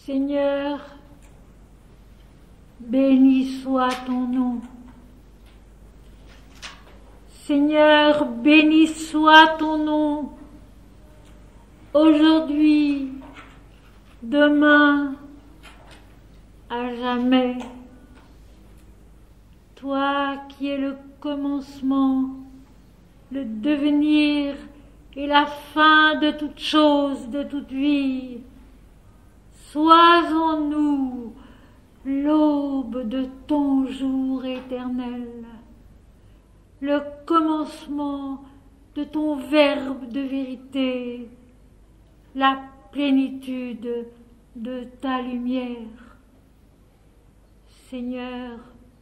Seigneur, béni soit ton nom. Seigneur, béni soit ton nom, aujourd'hui, demain, à jamais. Toi qui es le commencement, le devenir et la fin de toute chose, de toute vie, sois en nous l'aube de ton jour éternel, le commencement de ton verbe de vérité, la plénitude de ta lumière. Seigneur,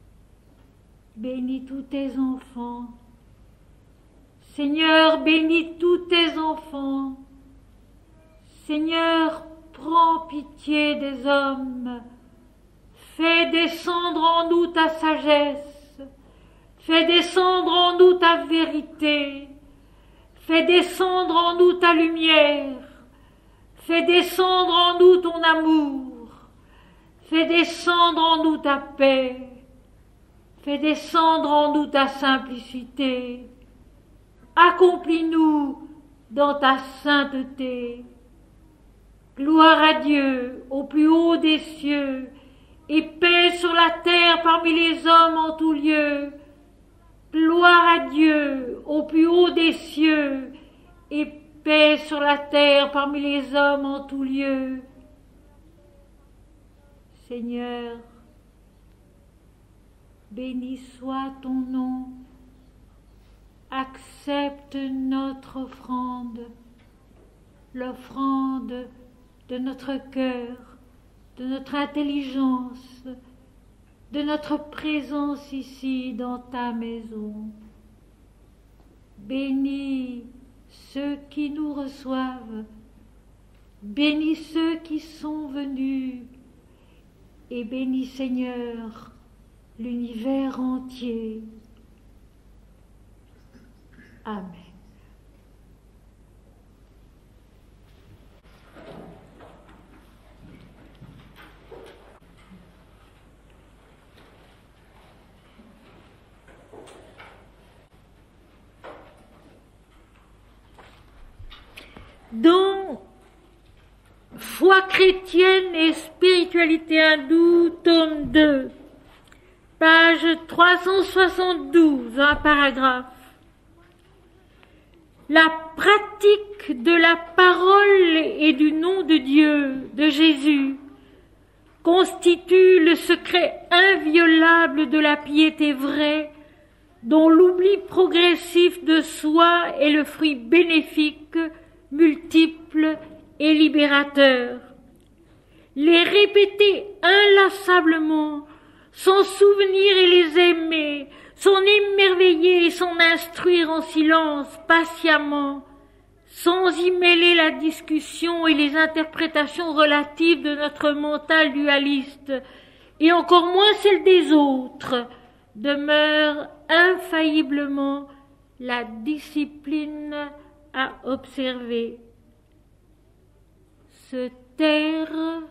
bénis tous tes enfants. Seigneur, bénis tous tes enfants. Seigneur, prends pitié des hommes. Fais descendre en nous ta sagesse. Fais descendre en nous ta vérité. Fais descendre en nous ta lumière. Fais descendre en nous ton amour. Fais descendre en nous ta paix. Fais descendre en nous ta simplicité. Accomplis-nous dans ta sainteté. Gloire à Dieu au plus haut des cieux, et paix sur la terre parmi les hommes en tout lieu. Gloire à Dieu au plus haut des cieux, et paix sur la terre parmi les hommes en tout lieu. Seigneur, béni soit ton nom. Accepte notre offrande, l'offrande de notre cœur, de notre intelligence, de notre présence ici dans ta maison. Bénis ceux qui nous reçoivent, bénis ceux qui sont venus, et bénis, Seigneur, l'univers entier. Amen. Dans Foi chrétienne et spiritualité hindoue, tome 2, page 372, un paragraphe. La pratique de la parole et du nom de Dieu, de Jésus, constitue le secret inviolable de la piété vraie, dont l'oubli progressif de soi est le fruit bénéfique, multiple et libérateur. Les répéter inlassablement, s'en souvenir et les aimer, s'en émerveiller et s'en instruire en silence, patiemment, sans y mêler la discussion et les interprétations relatives de notre mental dualiste, et encore moins celles des autres, demeure infailliblement la discipline à observer. Se taire,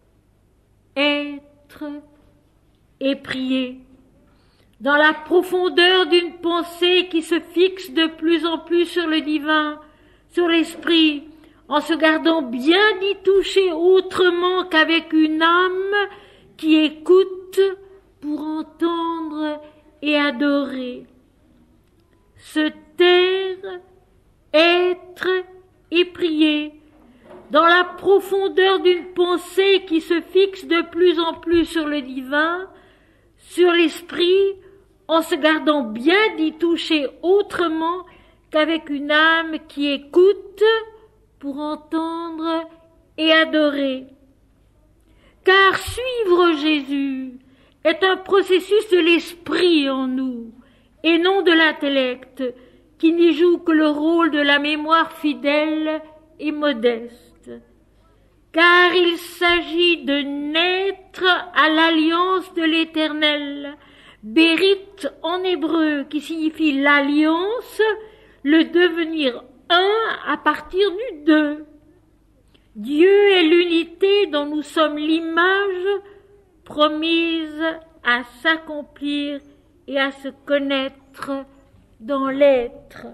être et prier. Dans la profondeur d'une pensée qui se fixe de plus en plus sur le divin, sur l'esprit, en se gardant bien d'y toucher autrement qu'avec une âme qui écoute pour entendre et adorer. Se taire, être et prier. Dans la profondeur d'une pensée qui se fixe de plus en plus sur le divin, sur l'esprit, en se gardant bien d'y toucher autrement qu'avec une âme qui écoute pour entendre et adorer. Car suivre Jésus est un processus de l'esprit en nous, et non de l'intellect, qui n'y joue que le rôle de la mémoire fidèle et modeste. Car il s'agit de naître à l'alliance de l'Éternel, Bérit en hébreu, qui signifie l'alliance, le devenir un à partir du deux. Dieu est l'unité dont nous sommes l'image promise à s'accomplir et à se connaître dans l'être.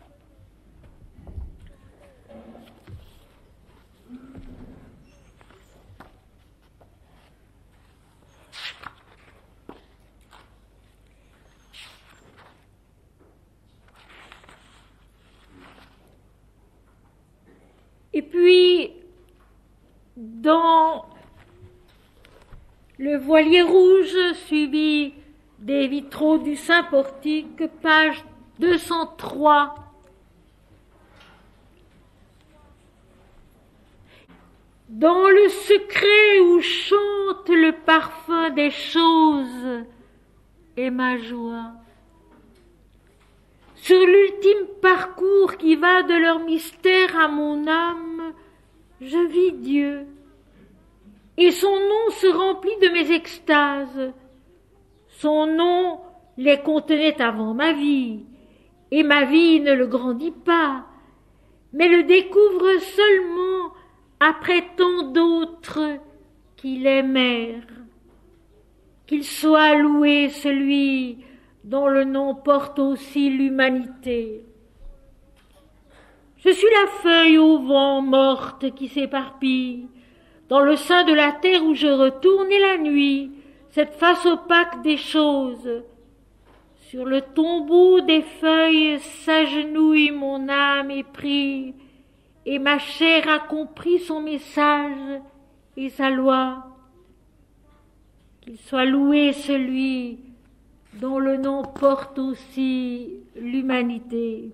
Et puis, dans le voilier rouge suivi des vitraux du Saint-Portique, page 203. Dans le secret où chante le parfum des choses est ma joie. Sur l'ultime parcours qui va de leur mystère à mon âme, je vis Dieu, et son nom se remplit de mes extases. Son nom les contenait avant ma vie, et ma vie ne le grandit pas, mais le découvre seulement après tant d'autres qui l'aimèrent. Qu'il soit loué celui dont le nom porte aussi l'humanité. Je suis la feuille au vent morte qui s'éparpille, dans le sein de la terre où je retourne et la nuit, cette face opaque des choses. Sur le tombeau des feuilles s'agenouille mon âme et prie, et ma chair a compris son message et sa loi. Qu'il soit loué celui dont le nom porte aussi l'humanité.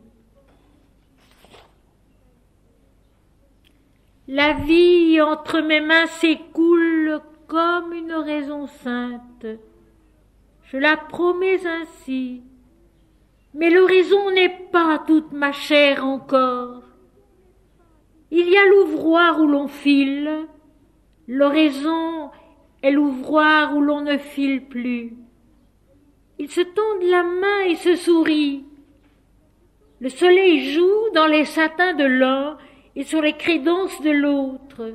La vie entre mes mains s'écoule comme une raison sainte. Je la promets ainsi, mais l'horizon n'est pas toute ma chair encore. Il y a l'ouvroir où l'on file, l'horizon est l'ouvroir où l'on ne file plus. Ils se tendent la main et se sourient. Le soleil joue dans les satins de l'un et sur les crédences de l'autre.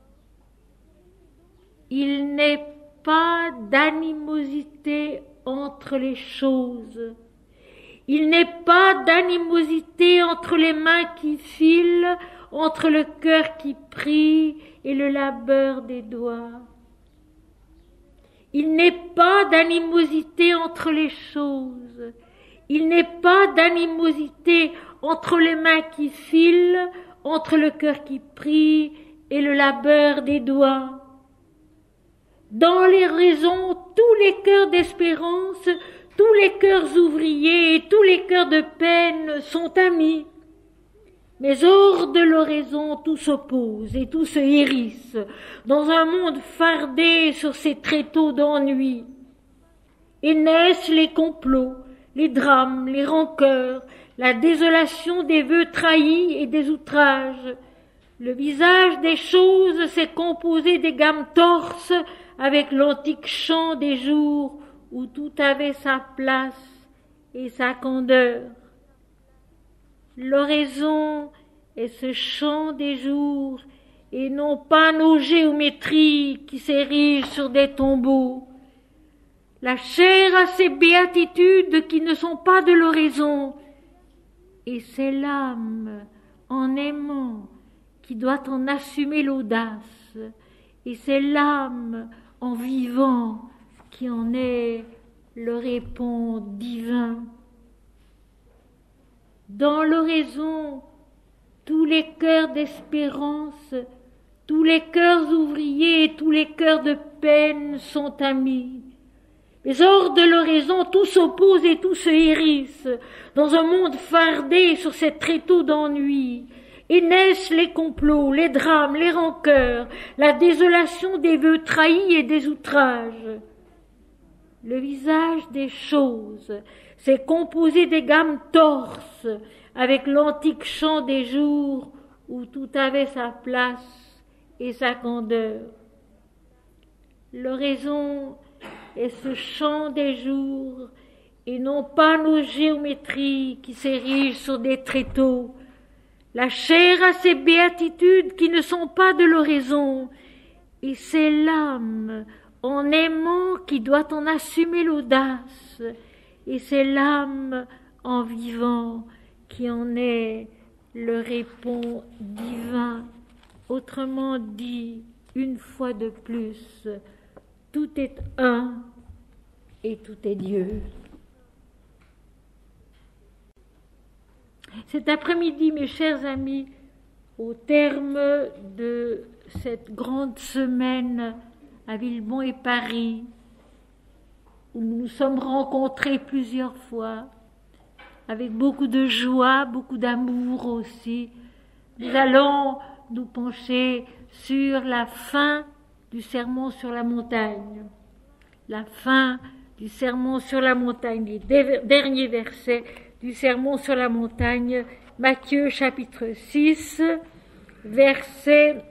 Il n'est pas d'animosité entre les choses. Il n'est pas d'animosité entre les mains qui filent, entre le cœur qui prie et le labeur des doigts. Il n'est pas d'animosité entre les choses. Il n'est pas d'animosité entre les mains qui filent, entre le cœur qui prie et le labeur des doigts. Dans les raisons, tous les cœurs d'espérance, tous les cœurs ouvriers et tous les cœurs de peine sont amis. Mais hors de l'horizon, tout s'oppose et tout se hérisse, dans un monde fardé sur ses tréteaux d'ennui. Et naissent les complots, les drames, les rancœurs, la désolation des vœux trahis et des outrages. Le visage des choses s'est composé des gammes torses avec l'antique chant des jours où tout avait sa place et sa candeur. L'horizon est ce chant des jours et non pas nos géométries qui s'érigent sur des tombeaux. La chair a ses béatitudes qui ne sont pas de l'horizon, et c'est l'âme, en aimant, qui doit en assumer l'audace, et c'est l'âme, en vivant, qui en est le répond divin. Dans l'horizon, tous les cœurs d'espérance, tous les cœurs ouvriers et tous les cœurs de peine sont amis. Mais hors de l'horizon, tout s'oppose et tout se hérisse, dans un monde fardé sur ces tréteaux d'ennui. Et naissent les complots, les drames, les rancœurs, la désolation des vœux trahis et des outrages. Le visage des choses s'est composé des gammes torses, avec l'antique chant des jours où tout avait sa place et sa candeur. L'horizon est ce chant des jours, et non pas nos géométries qui s'érigent sur des tréteaux. La chair a ses béatitudes qui ne sont pas de l'oraison, et c'est l'âme en aimant qui doit en assumer l'audace, et c'est l'âme en vivant qui en est le répond divin. Autrement dit, une fois de plus, tout est un et tout est Dieu. Cet après-midi, mes chers amis, au terme de cette grande semaine à Villebon et Paris, où nous nous sommes rencontrés plusieurs fois, avec beaucoup de joie, beaucoup d'amour aussi, nous allons nous pencher sur la fin du sermon sur la montagne. La fin du sermon sur la montagne, les derniers versets du sermon sur la montagne, Matthieu chapitre 6, versets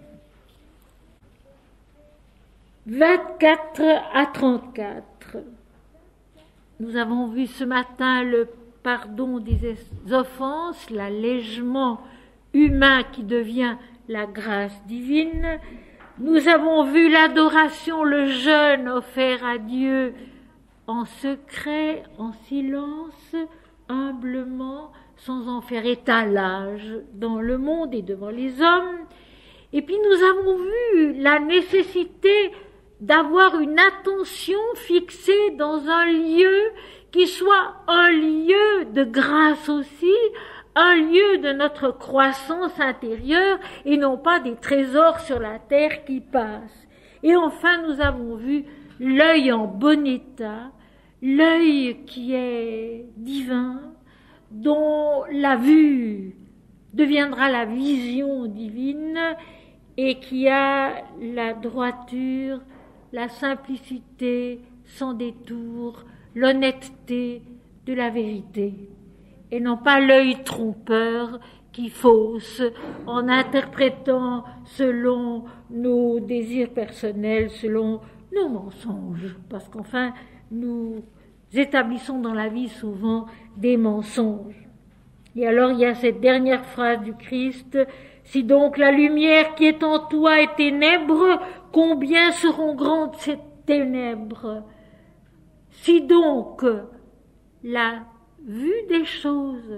24 à 34. Nous avons vu ce matin le pardon des offenses, l'allègement humain qui devient la grâce divine. Nous avons vu l'adoration, le jeûne offert à Dieu en secret, en silence, humblement, sans en faire étalage dans le monde et devant les hommes. Et puis nous avons vu la nécessité d'avoir une attention fixée dans un lieu qui soit un lieu de grâce aussi, un lieu de notre croissance intérieure et non pas des trésors sur la terre qui passent. Et enfin, nous avons vu l'œil en bon état, l'œil qui est divin, dont la vue deviendra la vision divine et qui a la droiture, la simplicité sans détour, l'honnêteté de la vérité, et non pas l'œil trompeur qui fausse en interprétant selon nos désirs personnels, selon nos mensonges, parce qu'enfin, nous établissons dans la vie souvent des mensonges. Et alors il y a cette dernière phrase du Christ: si donc la lumière qui est en toi est ténèbre, combien seront grandes ces ténèbres? Si donc la vue des choses,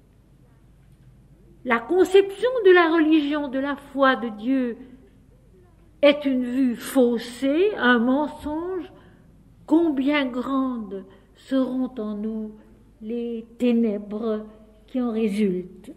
la conception de la religion, de la foi de Dieu est une vue faussée, un mensonge, combien grandes seront en nous les ténèbres qui en résultent.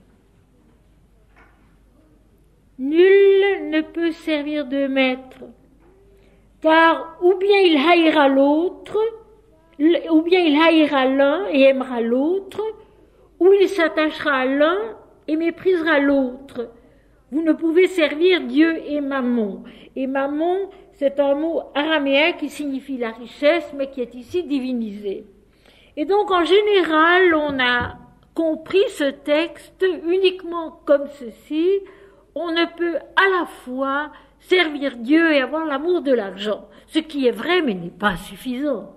Nul ne peut servir de maître, car ou bien il haïra l'autre, ou bien il haïra l'un et aimera l'autre, ou il s'attachera à l'un et méprisera l'autre. Vous ne pouvez servir Dieu et Mammon. Et Mammon, c'est un mot araméen qui signifie la richesse, mais qui est ici divinisé. Et donc, en général, on a compris ce texte uniquement comme ceci: on ne peut à la fois servir Dieu et avoir l'amour de l'argent, ce qui est vrai mais n'est pas suffisant.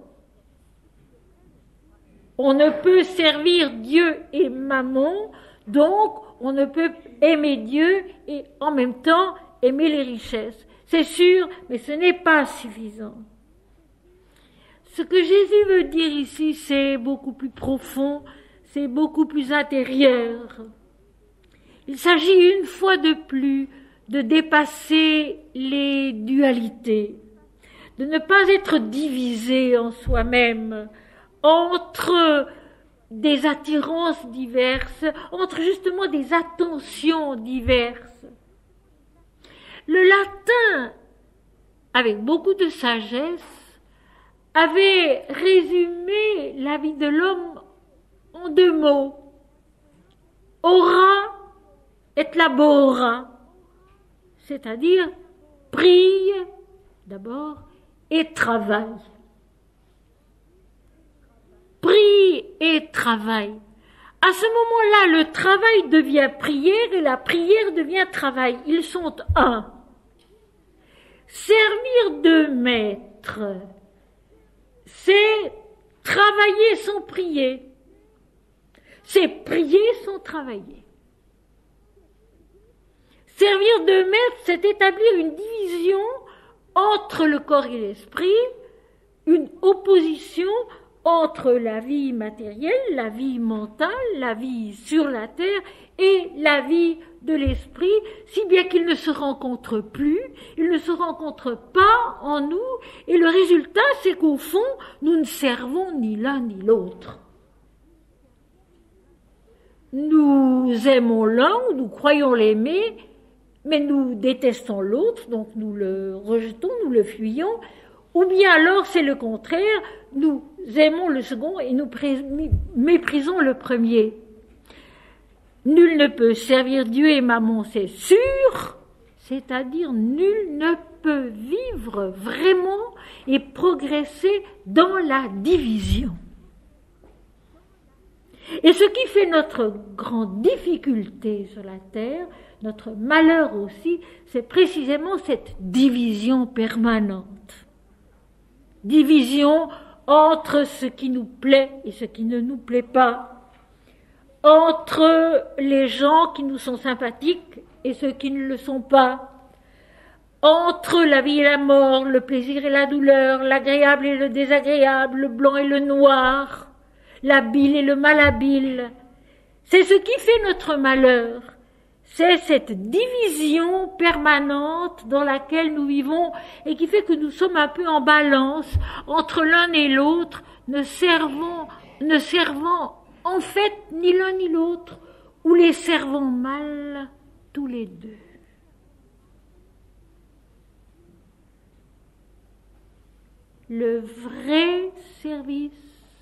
On ne peut servir Dieu et Mammon, donc on ne peut aimer Dieu et en même temps aimer les richesses. C'est sûr, mais ce n'est pas suffisant. Ce que Jésus veut dire ici, c'est beaucoup plus profond, c'est beaucoup plus intérieur. Il s'agit une fois de plus de dépasser les dualités, de ne pas être divisé en soi-même entre des attirances diverses, entre justement des attentions diverses. Le latin, avec beaucoup de sagesse, avait résumé la vie de l'homme en 2 mots: ora et labora, c'est-à-dire prie d'abord et travaille. Prie et travail. À ce moment-là, le travail devient prière et la prière devient travail. Ils sont un. Servir de maître, c'est travailler sans prier. C'est prier sans travailler. Sortir de maître, c'est établir une division entre le corps et l'esprit, une opposition entre la vie matérielle, la vie mentale, la vie sur la terre et la vie de l'esprit, si bien qu'ils ne se rencontrent plus, ils ne se rencontrent pas en nous, et le résultat, c'est qu'au fond, nous ne servons ni l'un ni l'autre. Nous aimons l'un, ou nous croyons l'aimer, mais nous détestons l'autre, donc nous le rejetons, nous le fuyons, ou bien alors c'est le contraire, nous aimons le second et nous méprisons le premier. Nul ne peut servir Dieu et Mammon, c'est sûr, c'est-à-dire nul ne peut vivre vraiment et progresser dans la division. Et ce qui fait notre grande difficulté sur la terre, notre malheur aussi, c'est précisément cette division permanente. Division entre ce qui nous plaît et ce qui ne nous plaît pas, entre les gens qui nous sont sympathiques et ceux qui ne le sont pas, entre la vie et la mort, le plaisir et la douleur, l'agréable et le désagréable, le blanc et le noir, l'habile et le malhabile. C'est ce qui fait notre malheur. C'est cette division permanente dans laquelle nous vivons et qui fait que nous sommes un peu en balance entre l'un et l'autre, ne servant en fait ni l'un ni l'autre, ou les servant mal tous les deux. Le vrai service,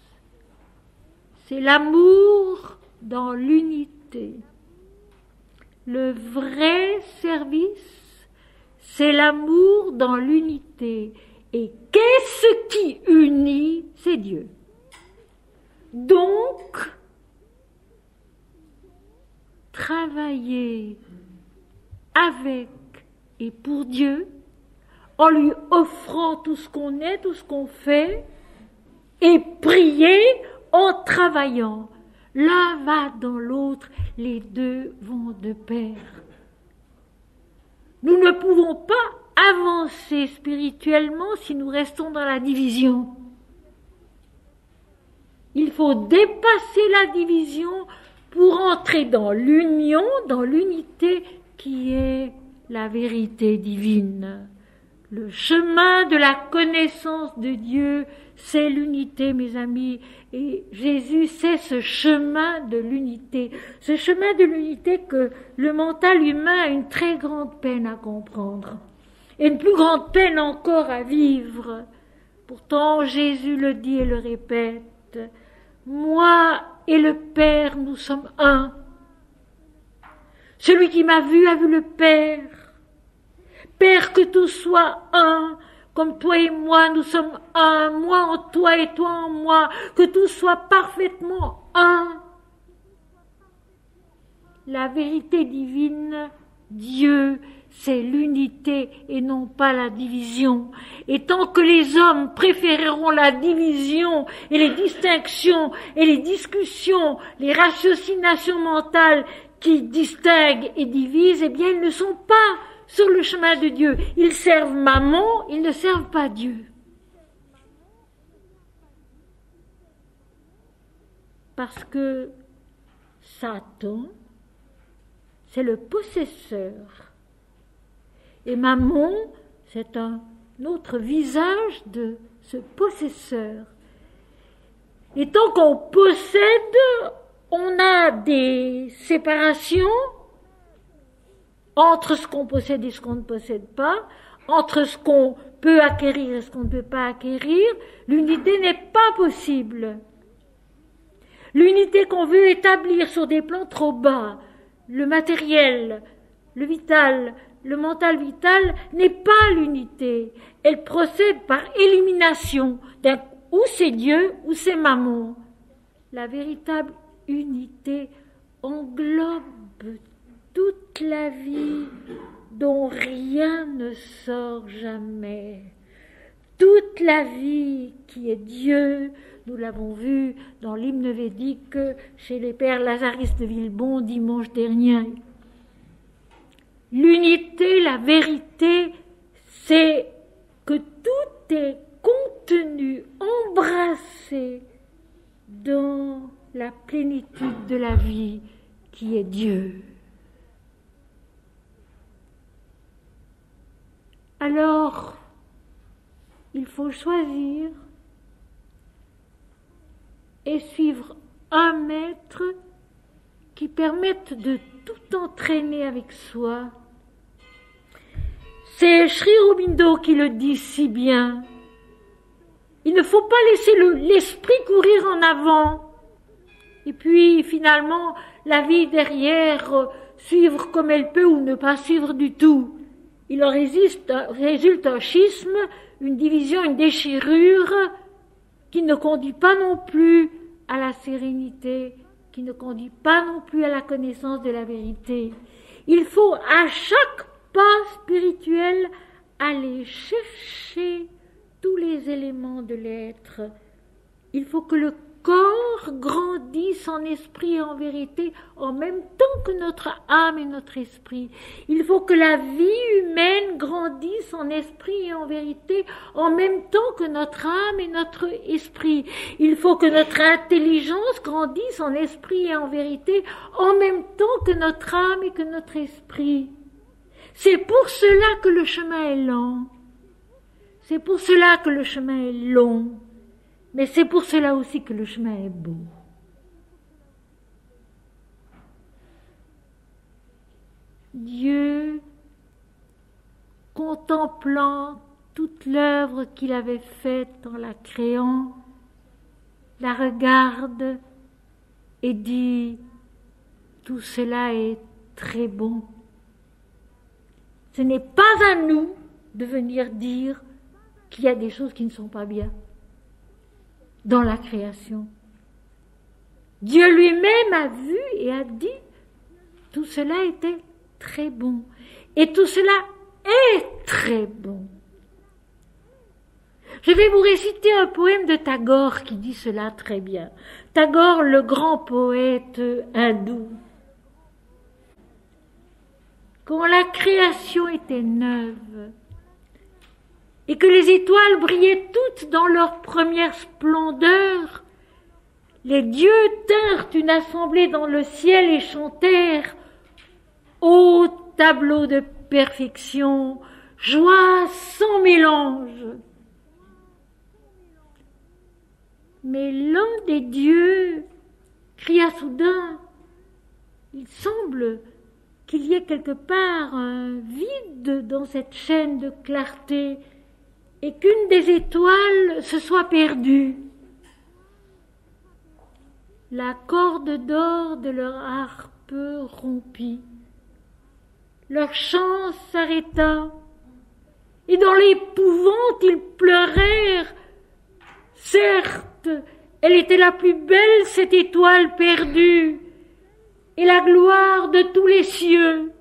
c'est l'amour dans l'unité. Le vrai service, c'est l'amour dans l'unité. Et qu'est-ce qui unit? C'est Dieu. Donc, travailler avec et pour Dieu, en lui offrant tout ce qu'on est, tout ce qu'on fait, et prier en travaillant. L'un va dans l'autre, les deux vont de pair. Nous ne pouvons pas avancer spirituellement si nous restons dans la division. Il faut dépasser la division pour entrer dans l'union, dans l'unité qui est la vérité divine. Le chemin de la connaissance de Dieu, c'est l'unité, mes amis. Et Jésus, c'est ce chemin de l'unité. Ce chemin de l'unité que le mental humain a une très grande peine à comprendre. Et une plus grande peine encore à vivre. Pourtant, Jésus le dit et le répète. Moi et le Père, nous sommes un. Celui qui m'a vu a vu le Père. Père, que tout soit un, comme toi et moi, nous sommes un, moi en toi et toi en moi, que tout soit parfaitement un. La vérité divine, Dieu, c'est l'unité et non pas la division. Et tant que les hommes préféreront la division et les distinctions et les discussions, les ratiocinations mentales qui distinguent et divisent, eh bien ils ne sont pas sur le chemin de Dieu. Ils servent Mammon, ils ne servent pas Dieu. Parce que Satan, c'est le possesseur. Et Mammon, c'est un autre visage de ce possesseur. Et tant qu'on possède, on a des séparations entre ce qu'on possède et ce qu'on ne possède pas, entre ce qu'on peut acquérir et ce qu'on ne peut pas acquérir. L'unité n'est pas possible. L'unité qu'on veut établir sur des plans trop bas, le matériel, le vital, le mental vital, n'est pas l'unité. Elle procède par élimination. Ou c'est Dieu, ou c'est Mammon. La véritable unité englobe toute la vie dont rien ne sort jamais. Toute la vie qui est Dieu, nous l'avons vu dans l'hymne védique chez les pères Lazaristes de Villebon dimanche dernier. L'unité, la vérité, c'est que tout est contenu, embrassé dans la plénitude de la vie qui est Dieu. Alors, il faut choisir et suivre un maître qui permette de tout entraîner avec soi. C'est Sri Aurobindo qui le dit si bien. Il ne faut pas laisser l'esprit courir en avant. Et puis, finalement, la vie derrière, suivre comme elle peut ou ne pas suivre du tout. Il en résulte un schisme, une division, une déchirure qui ne conduit pas non plus à la sérénité, qui ne conduit pas non plus à la connaissance de la vérité. Il faut à chaque pas spirituel aller chercher tous les éléments de l'être. Il faut que le corps grandisse en esprit et en vérité en même temps que notre âme et notre esprit. Il faut que la vie humaine grandisse en esprit et en vérité en même temps que notre âme et notre esprit. Il faut que notre intelligence grandisse en esprit et en vérité en même temps que notre âme et que notre esprit. C'est pour cela que le chemin est lent. C'est pour cela que le chemin est long. Mais c'est pour cela aussi que le chemin est beau. Dieu, contemplant toute l'œuvre qu'il avait faite en la créant, la regarde et dit « Tout cela est très bon ». Ce n'est pas à nous de venir dire qu'il y a des choses qui ne sont pas bien dans la création. Dieu lui-même a vu et a dit tout cela était très bon. Et tout cela est très bon. Je vais vous réciter un poème de Tagore qui dit cela très bien. Tagore, le grand poète hindou. Quand la création était neuve, et que les étoiles brillaient toutes dans leur première splendeur, les dieux tinrent une assemblée dans le ciel et chantèrent « Ô tableau de perfection, joie sans mélange !» Mais l'un des dieux cria soudain « Il semble qu'il y ait quelque part un vide dans cette chaîne de clarté, et qu'une des étoiles se soit perdue. » La corde d'or de leur harpe rompit. Leur chant s'arrêta, et dans l'épouvante ils pleurèrent. Certes, elle était la plus belle, cette étoile perdue, et la gloire de tous les cieux.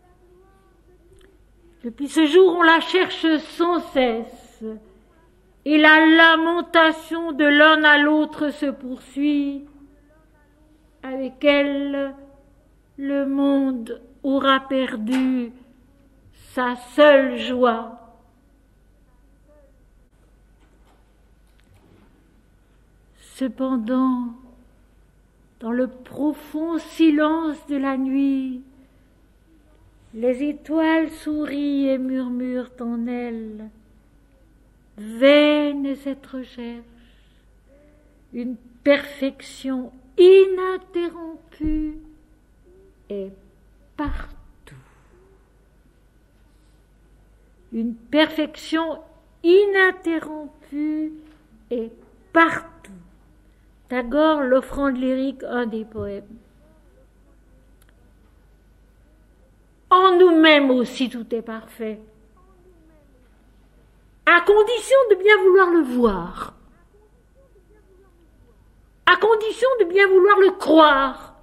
Depuis ce jour, on la cherche sans cesse. Et la lamentation de l'un à l'autre se poursuit. Avec elle, le monde aura perdu sa seule joie. Cependant, dans le profond silence de la nuit, les étoiles sourient et murmurent en elles. Vaine est cette recherche, une perfection ininterrompue est partout. Une perfection ininterrompue est partout. Tagore, l'offrande lyrique, un des poèmes. En nous-mêmes aussi tout est parfait, à condition de bien vouloir le voir, à condition de bien vouloir le croire,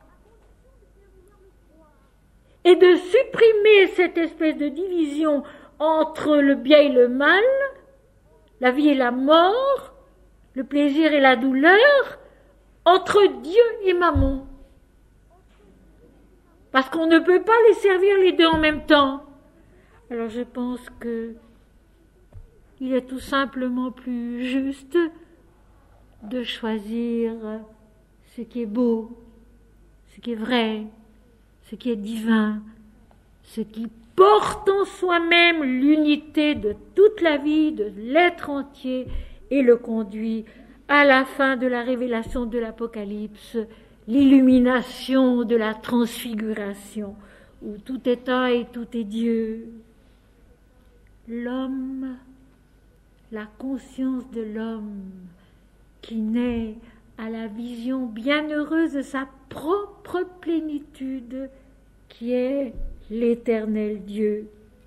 et de supprimer cette espèce de division entre le bien et le mal, la vie et la mort, le plaisir et la douleur, entre Dieu et Mammon. parce qu'on ne peut pas les servir les deux en même temps. Alors je pense que il est tout simplement plus juste de choisir ce qui est beau, ce qui est vrai, ce qui est divin, ce qui porte en soi-même l'unité de toute la vie, de l'être entier, et le conduit à la fin de la révélation de l'Apocalypse, l'illumination de la transfiguration, où tout est un et tout est Dieu. L'homme, la conscience de l'homme qui naît à la vision bienheureuse de sa propre plénitude, qui est l'Éternel Dieu.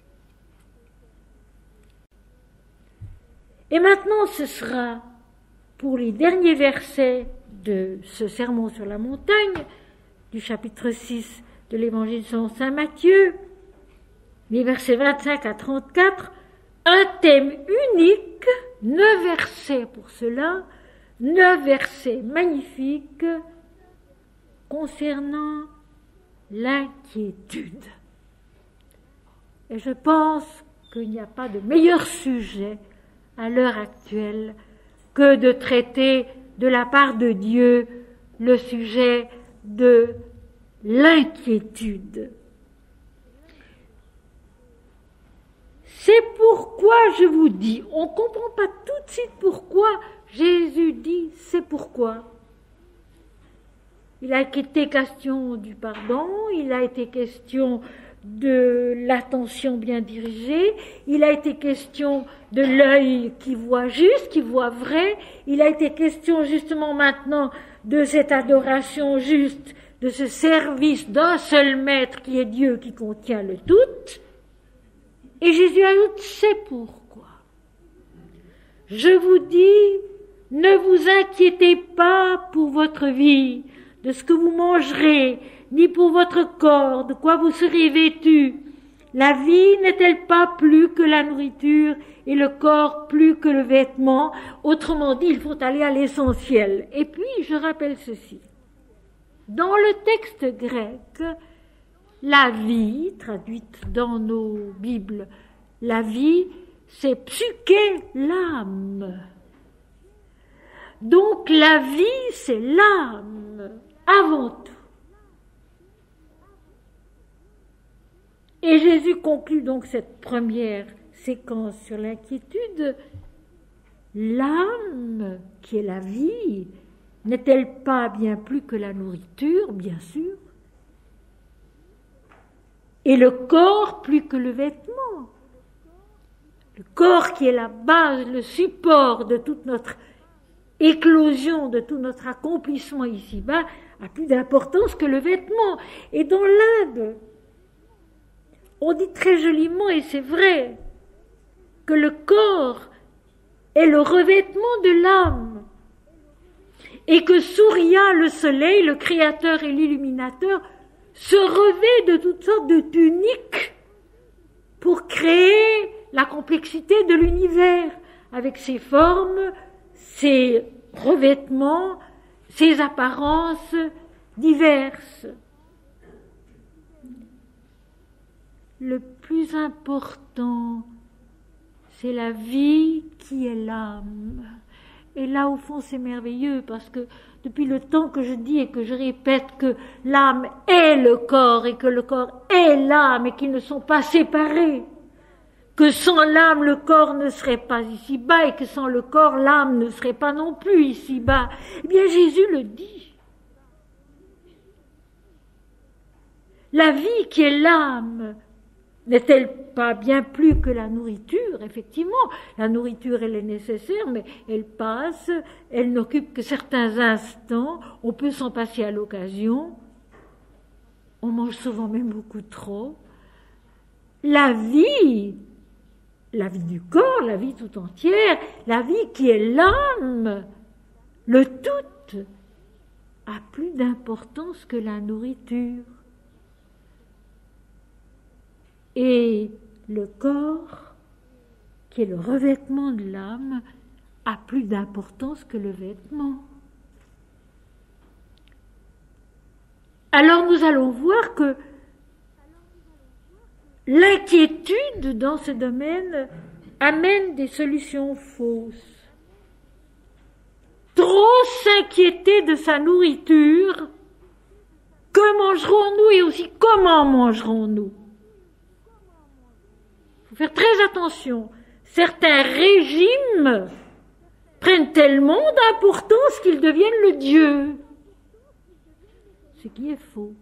Et maintenant, ce sera pour les derniers versets de ce sermon sur la montagne, du chapitre 6 de l'Évangile selon saint Matthieu, les versets 25 à 34, un thème unique, 9 versets pour cela, 9 versets magnifiques concernant l'inquiétude. Et je pense qu'il n'y a pas de meilleur sujet à l'heure actuelle que de traiter de la part de Dieu le sujet de l'inquiétude. C'est pourquoi je vous dis, on ne comprend pas tout de suite pourquoi Jésus dit c'est pourquoi. Il a été question du pardon, il a été question de l'attention bien dirigée, il a été question de l'œil qui voit juste, qui voit vrai, il a été question justement maintenant de cette adoration juste, de ce service d'un seul maître qui est Dieu qui contient le tout. Et Jésus ajoute, c'est pourquoi. Je vous dis, ne vous inquiétez pas pour votre vie, de ce que vous mangerez, ni pour votre corps, de quoi vous serez vêtus. La vie n'est-elle pas plus que la nourriture et le corps plus que le vêtement? Autrement dit, il faut aller à l'essentiel. Et puis, je rappelle ceci. Dans le texte grec, la vie, traduite dans nos Bibles, la vie, c'est psyché, l'âme. Donc la vie, c'est l'âme, avant tout. Et Jésus conclut donc cette première séquence sur l'inquiétude. L'âme, qui est la vie, n'est-elle pas bien plus que la nourriture, bien sûr? Et le corps plus que le vêtement? Le corps qui est la base, le support de toute notre éclosion, de tout notre accomplissement ici-bas, a plus d'importance que le vêtement. Et dans l'Inde, on dit très joliment, et c'est vrai, que le corps est le revêtement de l'âme, et que Surya, le soleil, le créateur et l'illuminateur, se revêt de toutes sortes de tuniques pour créer la complexité de l'univers, avec ses formes, ses revêtements, ses apparences diverses. Le plus important, c'est la vie qui est l'âme. Et là, au fond, c'est merveilleux, parce que depuis le temps que je dis et que je répète que l'âme est le corps et que le corps est l'âme et qu'ils ne sont pas séparés, que sans l'âme, le corps ne serait pas ici-bas et que sans le corps, l'âme ne serait pas non plus ici-bas, eh bien, Jésus le dit. La vie qui est l'âme, n'est-elle pas bien plus que la nourriture? Effectivement, la nourriture, elle est nécessaire, mais elle passe, elle n'occupe que certains instants, on peut s'en passer à l'occasion, on mange souvent même beaucoup trop. La vie du corps, la vie tout entière, la vie qui est l'âme, le tout, a plus d'importance que la nourriture. Et le corps, qui est le revêtement de l'âme, a plus d'importance que le vêtement. Alors nous allons voir que l'inquiétude dans ce domaine amène des solutions fausses. Trop s'inquiéter de sa nourriture, que mangerons-nous et aussi comment mangerons-nous? Il faut faire très attention. Certains régimes prennent tellement d'importance qu'ils deviennent le Dieu. Ce qui est faux.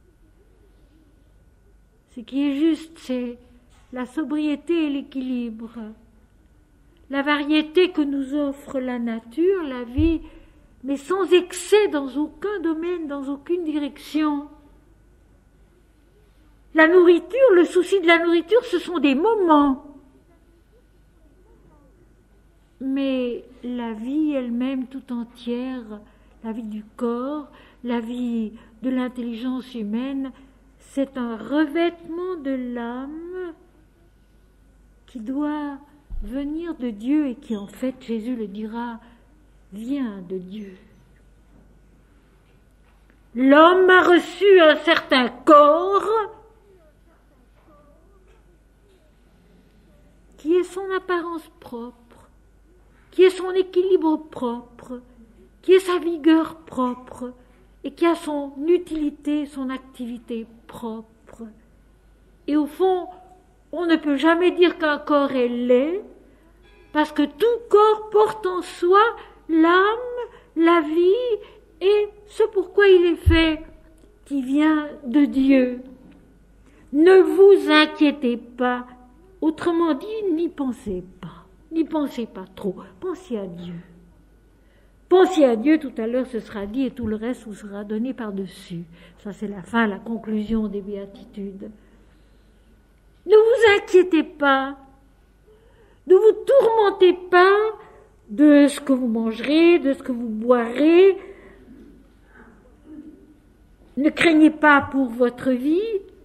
Ce qui est juste, c'est la sobriété et l'équilibre. La variété que nous offre la nature, la vie, mais sans excès dans aucun domaine, dans aucune direction. La nourriture, le souci de la nourriture, ce sont des moments. Mais la vie elle-même tout entière, la vie du corps, la vie de l'intelligence humaine, c'est un revêtement de l'âme qui doit venir de Dieu et qui en fait, Jésus le dira, vient de Dieu. L'homme a reçu un certain corps qui est son apparence propre, qui est son équilibre propre, qui est sa vigueur propre et qui a son utilité, son activité propre. Et au fond, on ne peut jamais dire qu'un corps est laid, parce que tout corps porte en soi l'âme, la vie et ce pourquoi il est fait, qui vient de Dieu. Ne vous inquiétez pas, autrement dit, n'y pensez pas trop, pensez à Dieu. Pensez à Dieu, tout à l'heure ce sera dit et tout le reste vous sera donné par-dessus. Ça c'est la fin, la conclusion des béatitudes. Ne vous inquiétez pas, ne vous tourmentez pas de ce que vous mangerez, de ce que vous boirez. Ne craignez pas pour votre vie,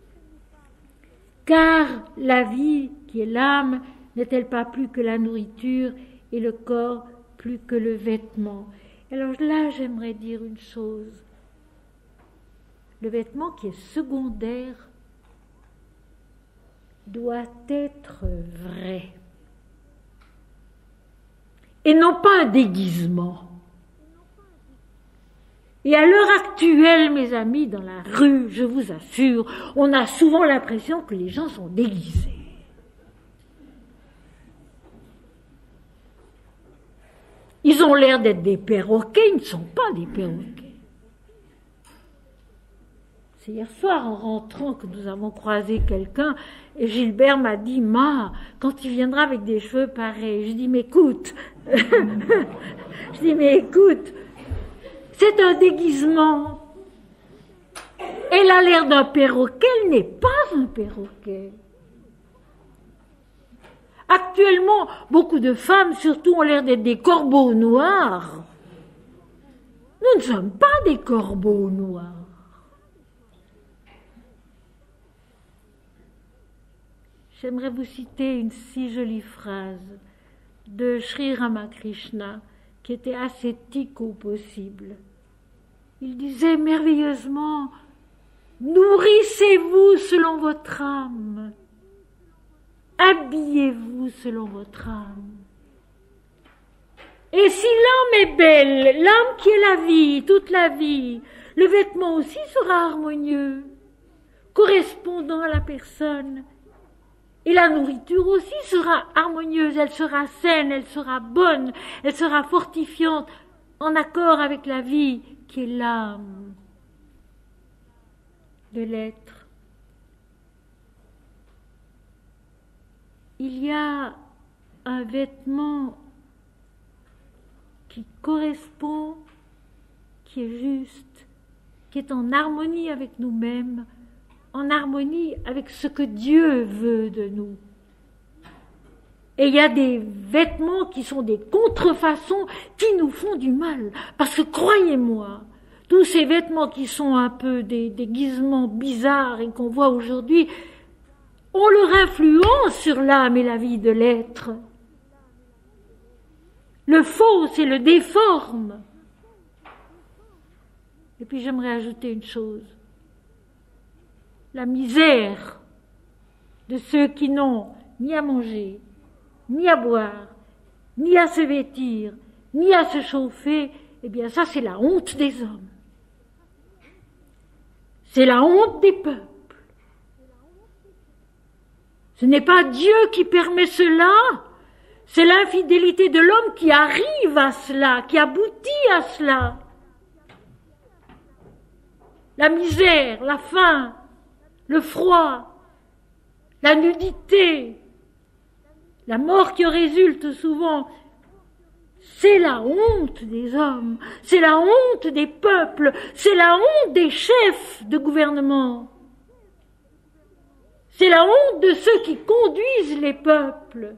car la vie qui est l'âme n'est-elle pas plus que la nourriture et le corps plus que le vêtement? Alors là, j'aimerais dire une chose. Le vêtement qui est secondaire doit être vrai. Et non pas un déguisement. Et à l'heure actuelle, mes amis, dans la rue, je vous assure, on a souvent l'impression que les gens sont déguisés. Ils ont l'air d'être des perroquets, ils ne sont pas des perroquets. C'est hier soir, en rentrant, que nous avons croisé quelqu'un, et Gilbert m'a dit, Ma, quand il viendra avec des cheveux pareils, je dis, mais écoute, c'est un déguisement. Elle a l'air d'un perroquet, elle n'est pas un perroquet. Actuellement, beaucoup de femmes, surtout, ont l'air d'être des corbeaux noirs. Nous ne sommes pas des corbeaux noirs. J'aimerais vous citer une si jolie phrase de Sri Ramakrishna, qui était ascétique au possible. Il disait merveilleusement, nourrissez-vous selon votre âme, habillez-vous selon votre âme. Et si l'âme est belle, l'âme qui est la vie, toute la vie, le vêtement aussi sera harmonieux, correspondant à la personne. Et la nourriture aussi sera harmonieuse, elle sera saine, elle sera bonne, elle sera fortifiante, en accord avec la vie qui est l'âme de l'être. Il y a un vêtement qui correspond, qui est juste, qui est en harmonie avec nous-mêmes, en harmonie avec ce que Dieu veut de nous. Et il y a des vêtements qui sont des contrefaçons qui nous font du mal. Parce que croyez-moi, tous ces vêtements qui sont un peu des déguisements bizarres et qu'on voit aujourd'hui, ont leur influence sur l'âme et la vie de l'être. Le faux, c'est le déforme. Et puis j'aimerais ajouter une chose. La misère de ceux qui n'ont ni à manger, ni à boire, ni à se vêtir, ni à se chauffer, eh bien ça c'est la honte des hommes. C'est la honte des peuples. Ce n'est pas Dieu qui permet cela, c'est l'infidélité de l'homme qui arrive à cela, qui aboutit à cela. La misère, la faim, le froid, la nudité, la mort qui résulte souvent, c'est la honte des hommes, c'est la honte des peuples, c'est la honte des chefs de gouvernement. C'est la honte de ceux qui conduisent les peuples.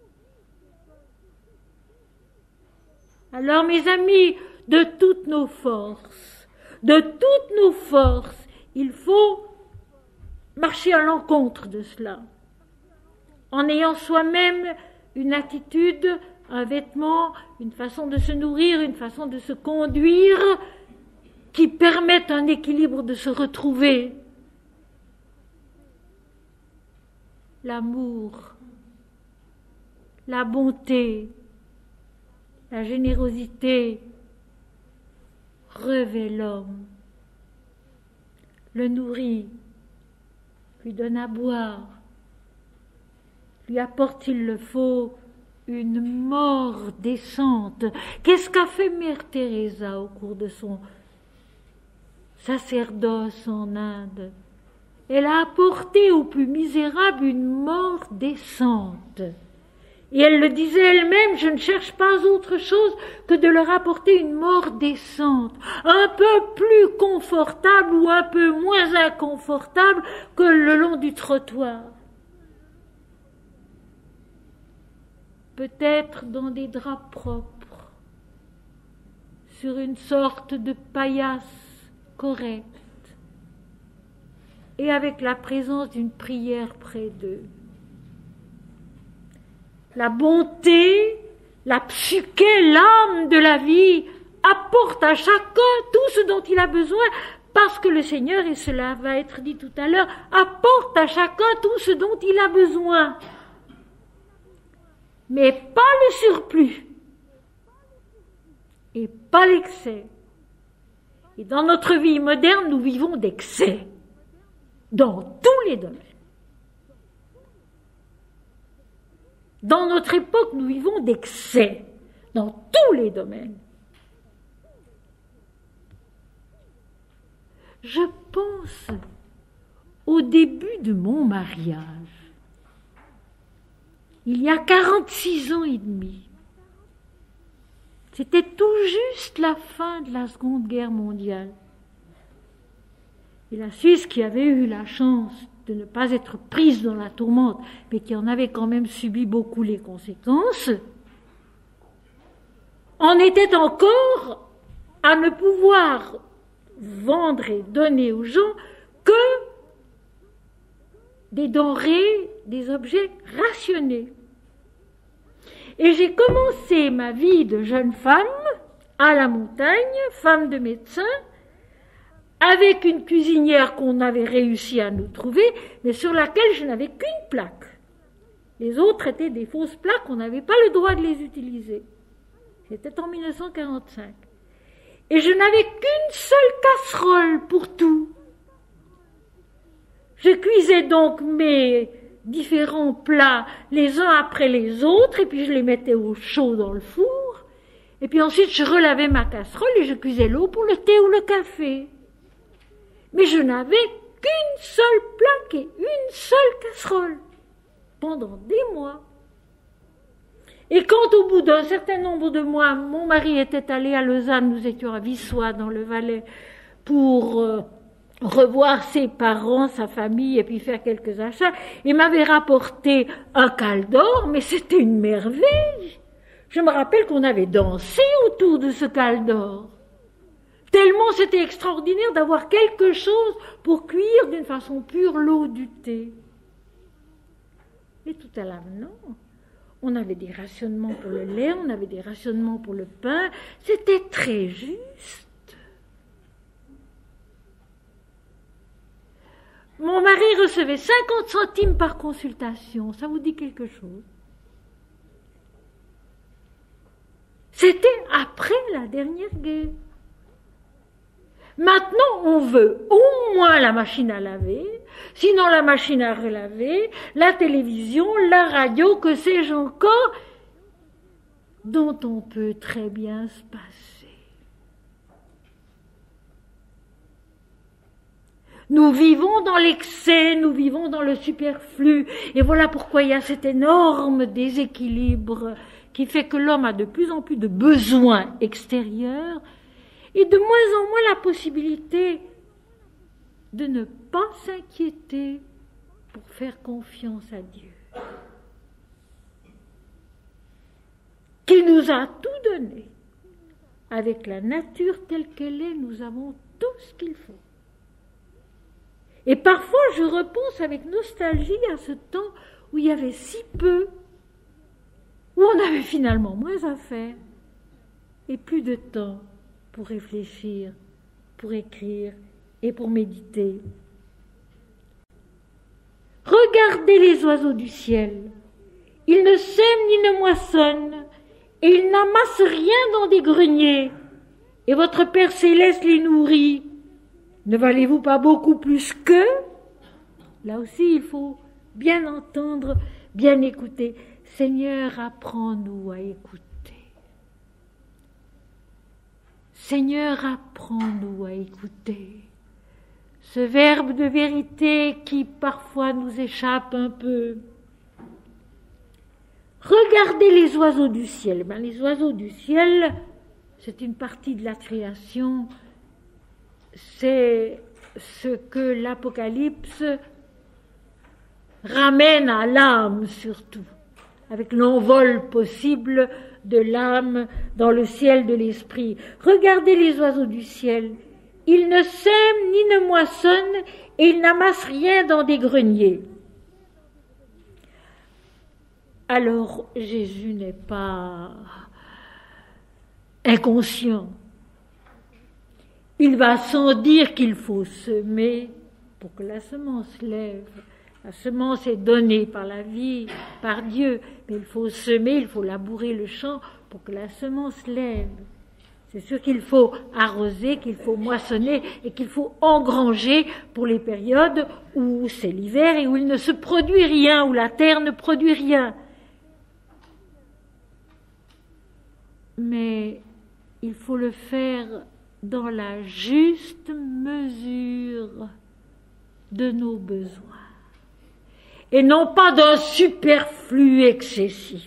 Alors, mes amis, de toutes nos forces, il faut marcher à l'encontre de cela, en ayant soi-même une attitude, un vêtement, une façon de se nourrir, une façon de se conduire, qui permettent un équilibre de se retrouver. L'amour, la bonté, la générosité revêt l'homme, le nourrit, lui donne à boire, lui apporte, s'il le faut, une mort décente. Qu'est-ce qu'a fait Mère Teresa au cours de son sacerdoce en Inde? Elle a apporté aux plus misérables une mort décente. Et elle le disait elle-même, je ne cherche pas autre chose que de leur apporter une mort décente, un peu plus confortable ou un peu moins inconfortable que le long du trottoir. Peut-être dans des draps propres, sur une sorte de paillasse correcte, et avec la présence d'une prière près d'eux. La bonté, la psyché, l'âme de la vie apporte à chacun tout ce dont il a besoin, parce que le Seigneur, et cela va être dit tout à l'heure, apporte à chacun tout ce dont il a besoin. Mais pas le surplus, et pas l'excès. Et dans notre vie moderne, nous vivons d'excès, dans tous les domaines. Dans notre époque, nous vivons d'excès, dans tous les domaines. Je pense au début de mon mariage, il y a 46 ans et demi. C'était tout juste la fin de la Seconde Guerre mondiale. Et la Suisse, qui avait eu la chance de ne pas être prise dans la tourmente, mais qui en avait quand même subi beaucoup les conséquences, en était encore à ne pouvoir vendre et donner aux gens que des denrées, des objets rationnés. Et j'ai commencé ma vie de jeune femme à la montagne, femme de médecin, avec une cuisinière qu'on avait réussi à nous trouver, mais sur laquelle je n'avais qu'une plaque. Les autres étaient des fausses plaques, on n'avait pas le droit de les utiliser. C'était en 1945. Et je n'avais qu'une seule casserole pour tout. Je cuisais donc mes différents plats les uns après les autres, et puis je les mettais au chaud dans le four, et puis ensuite je relavais ma casserole et je cuisais l'eau pour le thé ou le café. Mais je n'avais qu'une seule plaque et une seule casserole pendant des mois. Et quand au bout d'un certain nombre de mois, mon mari était allé à Lausanne, nous étions à Vissois dans le Valais pour revoir ses parents, sa famille, et puis faire quelques achats, il m'avait rapporté un caldor, mais c'était une merveille. Je me rappelle qu'on avait dansé autour de ce caldor. Tellement c'était extraordinaire d'avoir quelque chose pour cuire d'une façon pure l'eau du thé. Et tout à l'avenant, on avait des rationnements pour le lait, on avait des rationnements pour le pain, c'était très juste. mon mari recevait 50 centimes par consultation. Ça vous dit quelque chose? C'était après la dernière guerre. Maintenant, on veut au moins la machine à laver, sinon la machine à relaver, la télévision, la radio, que sais-je encore, dont on peut très bien se passer. Nous vivons dans l'excès, nous vivons dans le superflu, et voilà pourquoi il y a cet énorme déséquilibre qui fait que l'homme a de plus en plus de besoins extérieurs et de moins en moins la possibilité de ne pas s'inquiéter pour faire confiance à Dieu, qui nous a tout donné. Avec la nature telle qu'elle est, nous avons tout ce qu'il faut. Et parfois, je repense avec nostalgie à ce temps où il y avait si peu, où on avait finalement moins à faire et plus de temps pour réfléchir, pour écrire et pour méditer. Regardez les oiseaux du ciel. Ils ne sèment ni ne moissonnent, et ils n'amassent rien dans des greniers. Et votre Père céleste les nourrit. Ne valez-vous pas beaucoup plus qu'eux? Là aussi, il faut bien entendre, bien écouter. Seigneur, apprends-nous à écouter. Seigneur, apprends-nous à écouter. Ce verbe de vérité qui parfois nous échappe un peu. Regardez les oiseaux du ciel. Les oiseaux du ciel, c'est une partie de la création. C'est ce que l'Apocalypse ramène à l'âme surtout, avec l'envol possible de l'âme dans le ciel de l'esprit. Regardez les oiseaux du ciel. Ils ne sèment ni ne moissonnent et ils n'amassent rien dans des greniers. Alors Jésus n'est pas inconscient. Il va sans dire qu'il faut semer pour que la semence lève. La semence est donnée par la vie, par Dieu, mais il faut semer, il faut labourer le champ pour que la semence lève. C'est sûr qu'il faut arroser, qu'il faut moissonner et qu'il faut engranger pour les périodes où c'est l'hiver et où il ne se produit rien, où la terre ne produit rien. Mais il faut le faire dans la juste mesure de nos besoins et non pas d'un superflu excessif.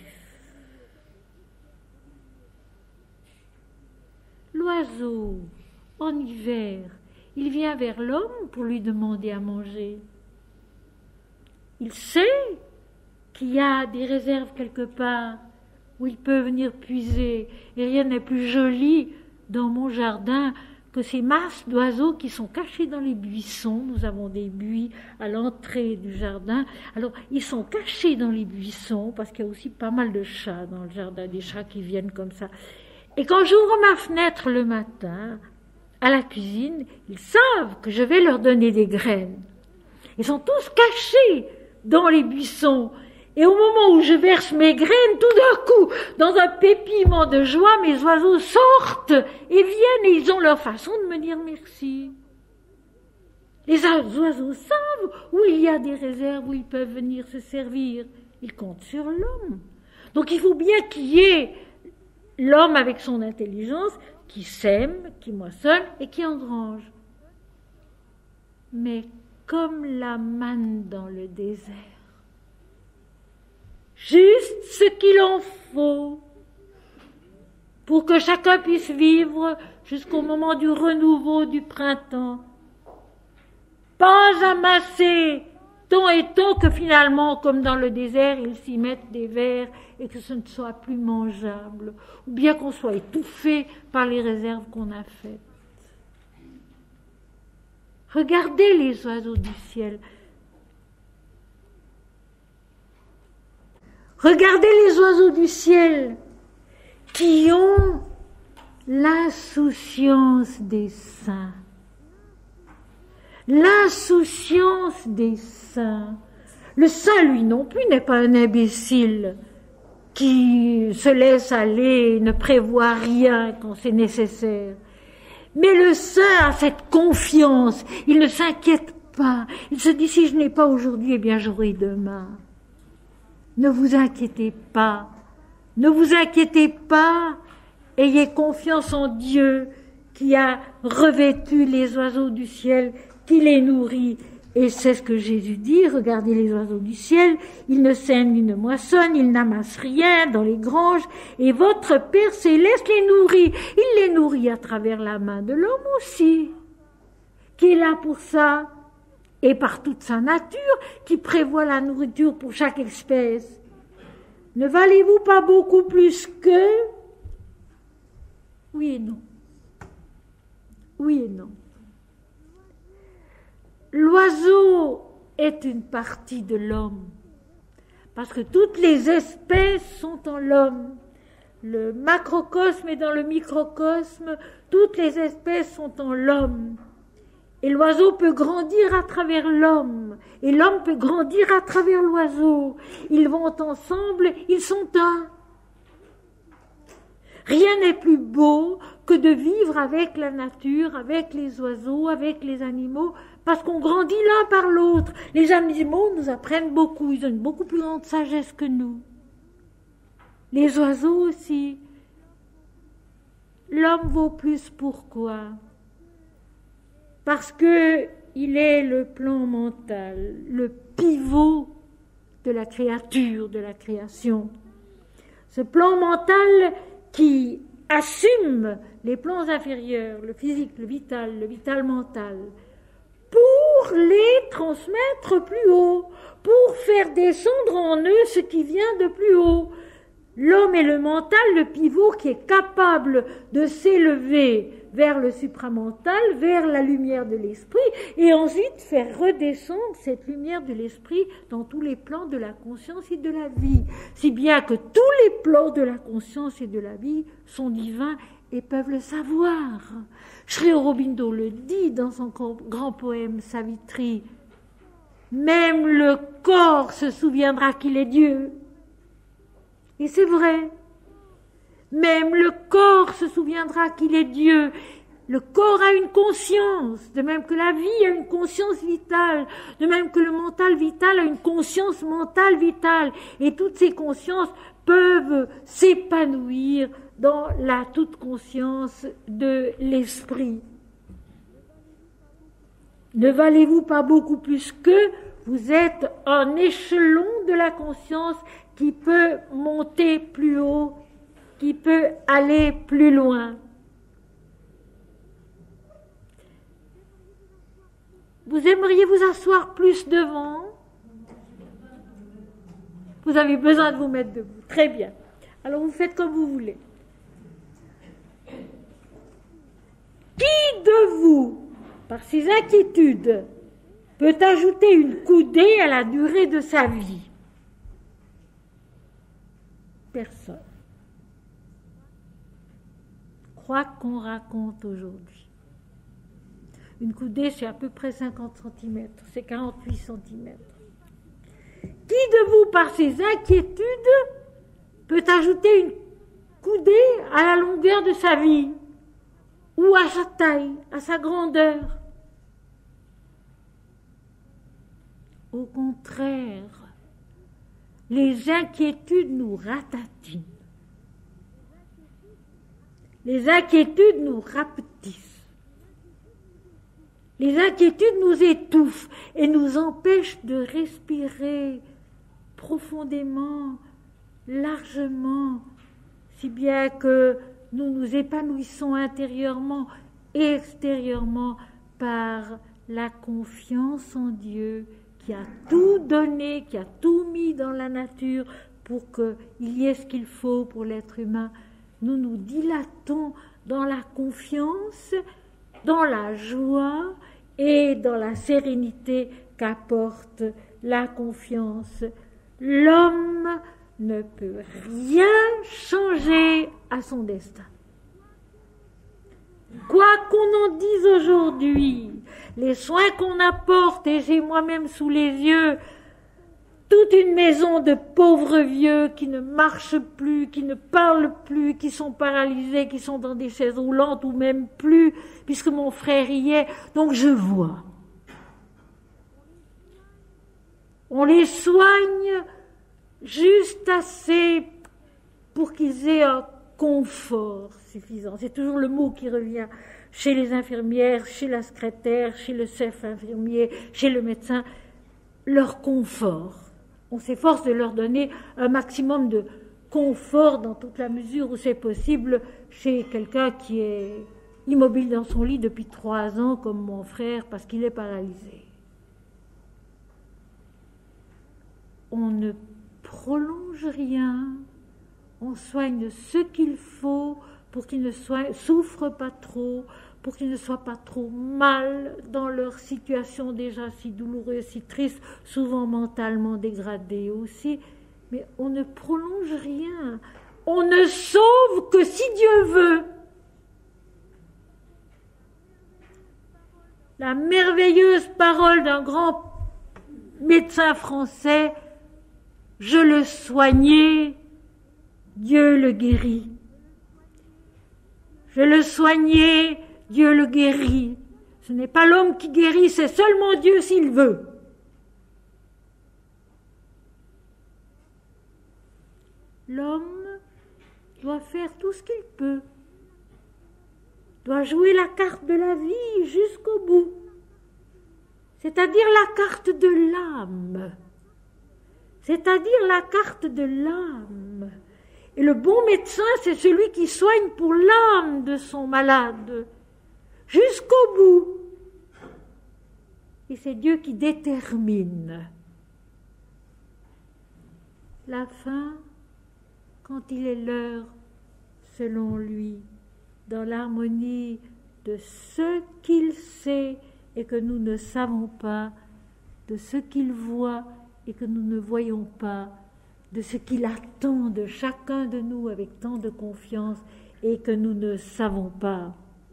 L'oiseau, en hiver, il vient vers l'homme pour lui demander à manger. Il sait qu'il y a des réserves quelque part où il peut venir puiser, et rien n'est plus joli dans mon jardin que ces masses d'oiseaux qui sont cachés dans les buissons. Nous avons des buis à l'entrée du jardin. Alors, ils sont cachés dans les buissons parce qu'il y a aussi pas mal de chats dans le jardin, des chats qui viennent comme ça. Et quand j'ouvre ma fenêtre le matin, à la cuisine, ils savent que je vais leur donner des graines. Ils sont tous cachés dans les buissons. Et au moment où je verse mes graines, tout d'un coup, dans un pépillement de joie, mes oiseaux sortent et viennent et ils ont leur façon de me dire merci. Les oiseaux savent où il y a des réserves, où ils peuvent venir se servir. Ils comptent sur l'homme. Donc il faut bien qu'il y ait l'homme avec son intelligence qui sème, qui moissonne et qui engrange. Mais comme la manne dans le désert, juste ce qu'il en faut pour que chacun puisse vivre jusqu'au moment du renouveau du printemps. Pas amasser tant et tant que finalement, comme dans le désert, ils s'y mettent des vers et que ce ne soit plus mangeable, ou bien qu'on soit étouffé par les réserves qu'on a faites. Regardez les oiseaux du ciel. Regardez les oiseaux du ciel qui ont l'insouciance des saints. l'insouciance des saints. Le saint, lui non plus, n'est pas un imbécile qui se laisse aller et ne prévoit rien quand c'est nécessaire. Mais le saint a cette confiance, il ne s'inquiète pas. Il se dit, si je n'ai pas aujourd'hui, eh bien j'aurai demain. Ne vous inquiétez pas, ne vous inquiétez pas, ayez confiance en Dieu qui a revêtu les oiseaux du ciel, qui les nourrit. Et c'est ce que Jésus dit, regardez les oiseaux du ciel, ils ne sèment ni ne moissonnent, ils n'amassent rien dans les granges, et votre Père céleste les nourrit. Il les nourrit à travers la main de l'homme aussi, qui est là pour ça, et par toute sa nature, qui prévoit la nourriture pour chaque espèce. Ne valez-vous pas beaucoup plus que... Oui et non. Oui et non. L'oiseau est une partie de l'homme, parce que toutes les espèces sont en l'homme. Le macrocosme est dans le microcosme, toutes les espèces sont en l'homme. Et l'oiseau peut grandir à travers l'homme, et l'homme peut grandir à travers l'oiseau. Ils vont ensemble, ils sont un. Rien n'est plus beau que de vivre avec la nature, avec les oiseaux, avec les animaux, parce qu'on grandit l'un par l'autre. Les animaux nous apprennent beaucoup, ils ont une beaucoup plus grande sagesse que nous. Les oiseaux aussi. L'homme vaut plus, pourquoi? Parce que il est le plan mental, le pivot de la créature, de la création. Ce plan mental qui assume les plans inférieurs, le physique, le vital mental, pour les transmettre plus haut, pour faire descendre en eux ce qui vient de plus haut. L'homme est le mental, le pivot qui est capable de s'élever vers le supramental, vers la lumière de l'esprit, et ensuite faire redescendre cette lumière de l'esprit dans tous les plans de la conscience et de la vie. Si bien que tous les plans de la conscience et de la vie sont divins et peuvent le savoir. Sri Aurobindo le dit dans son grand poème Savitri. Même le corps se souviendra qu'il est Dieu. Et c'est vrai. Même le corps se souviendra qu'il est Dieu. Le corps a une conscience, de même que la vie a une conscience vitale, de même que le mental vital a une conscience mentale vitale. Et toutes ces consciences peuvent s'épanouir dans la toute conscience de l'esprit. Ne valez-vous pas beaucoup plus que vous êtes un échelon de la conscience qui peut monter plus haut, qui peut aller plus loin. Vous aimeriez vous asseoir plus devant? Vous avez besoin de vous mettre debout. Très bien. Alors vous faites comme vous voulez. Qui de vous, par ses inquiétudes, peut ajouter une coudée à la durée de sa vie? Personne. Quoi qu'on raconte aujourd'hui. Une coudée, c'est à peu près 50 cm, c'est 48 cm. Qui de vous, par ses inquiétudes, peut ajouter une coudée à la longueur de sa vie, ou à sa taille, à sa grandeur? Au contraire, les inquiétudes nous ratatinent. Les inquiétudes nous rapetissent. Les inquiétudes nous étouffent et nous empêchent de respirer profondément, largement, si bien que nous nous épanouissons intérieurement et extérieurement par la confiance en Dieu qui a tout donné, qui a tout mis dans la nature pour qu'il y ait ce qu'il faut pour l'être humain. Nous nous dilatons dans la confiance, dans la joie et dans la sérénité qu'apporte la confiance. L'homme ne peut rien changer à son destin. Quoi qu'on en dise aujourd'hui, les soins qu'on apporte, et j'ai moi-même sous les yeux toute une maison de pauvres vieux qui ne marchent plus, qui ne parlent plus, qui sont paralysés, qui sont dans des chaises roulantes ou même plus, puisque mon frère y est. Donc je vois. On les soigne juste assez pour qu'ils aient un confort suffisant. C'est toujours le mot qui revient chez les infirmières, chez la secrétaire, chez le chef infirmier, chez le médecin, leur confort. On s'efforce de leur donner un maximum de confort dans toute la mesure où c'est possible chez quelqu'un qui est immobile dans son lit depuis 3 ans, comme mon frère, parce qu'il est paralysé. On ne prolonge rien, on soigne ce qu'il faut pour qu'ils ne souffrent pas trop, pour qu'ils ne soient pas trop mal dans leur situation déjà si douloureuse, si triste, souvent mentalement dégradée aussi. Mais on ne prolonge rien, on ne sauve que si Dieu veut. La merveilleuse parole d'un grand médecin français, je le soignais, Dieu le guérit. Je le soignais, Dieu le guérit. Ce n'est pas l'homme qui guérit, c'est seulement Dieu s'il veut. L'homme doit faire tout ce qu'il peut, doit jouer la carte de la vie jusqu'au bout, c'est-à-dire la carte de l'âme, c'est-à-dire la carte de l'âme. Et le bon médecin, c'est celui qui soigne pour l'âme de son malade, jusqu'au bout. Et c'est Dieu qui détermine la fin quand il est l'heure, selon lui, dans l'harmonie de ce qu'il sait et que nous ne savons pas, de ce qu'il voit et que nous ne voyons pas, de ce qu'il attend de chacun de nous avec tant de confiance et que nous ne savons pas.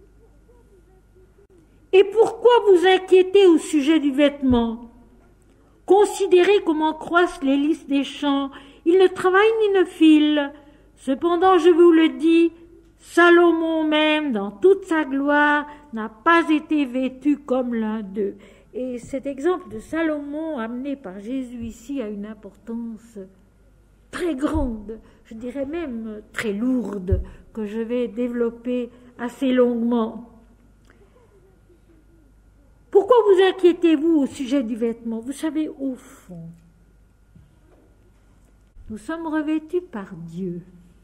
Et pourquoi vous inquiétez au sujet du vêtement? Considérez comment croissent les lys des champs. Ils ne travaillent ni ne filent. Cependant, je vous le dis, Salomon même, dans toute sa gloire, n'a pas été vêtu comme l'un d'eux. Et cet exemple de Salomon, amené par Jésus ici, a une importance très grande, je dirais même très lourde, que je vais développer assez longuement. Pourquoi vous inquiétez-vous au sujet du vêtement? Vous savez, au fond, nous sommes revêtus par Dieu.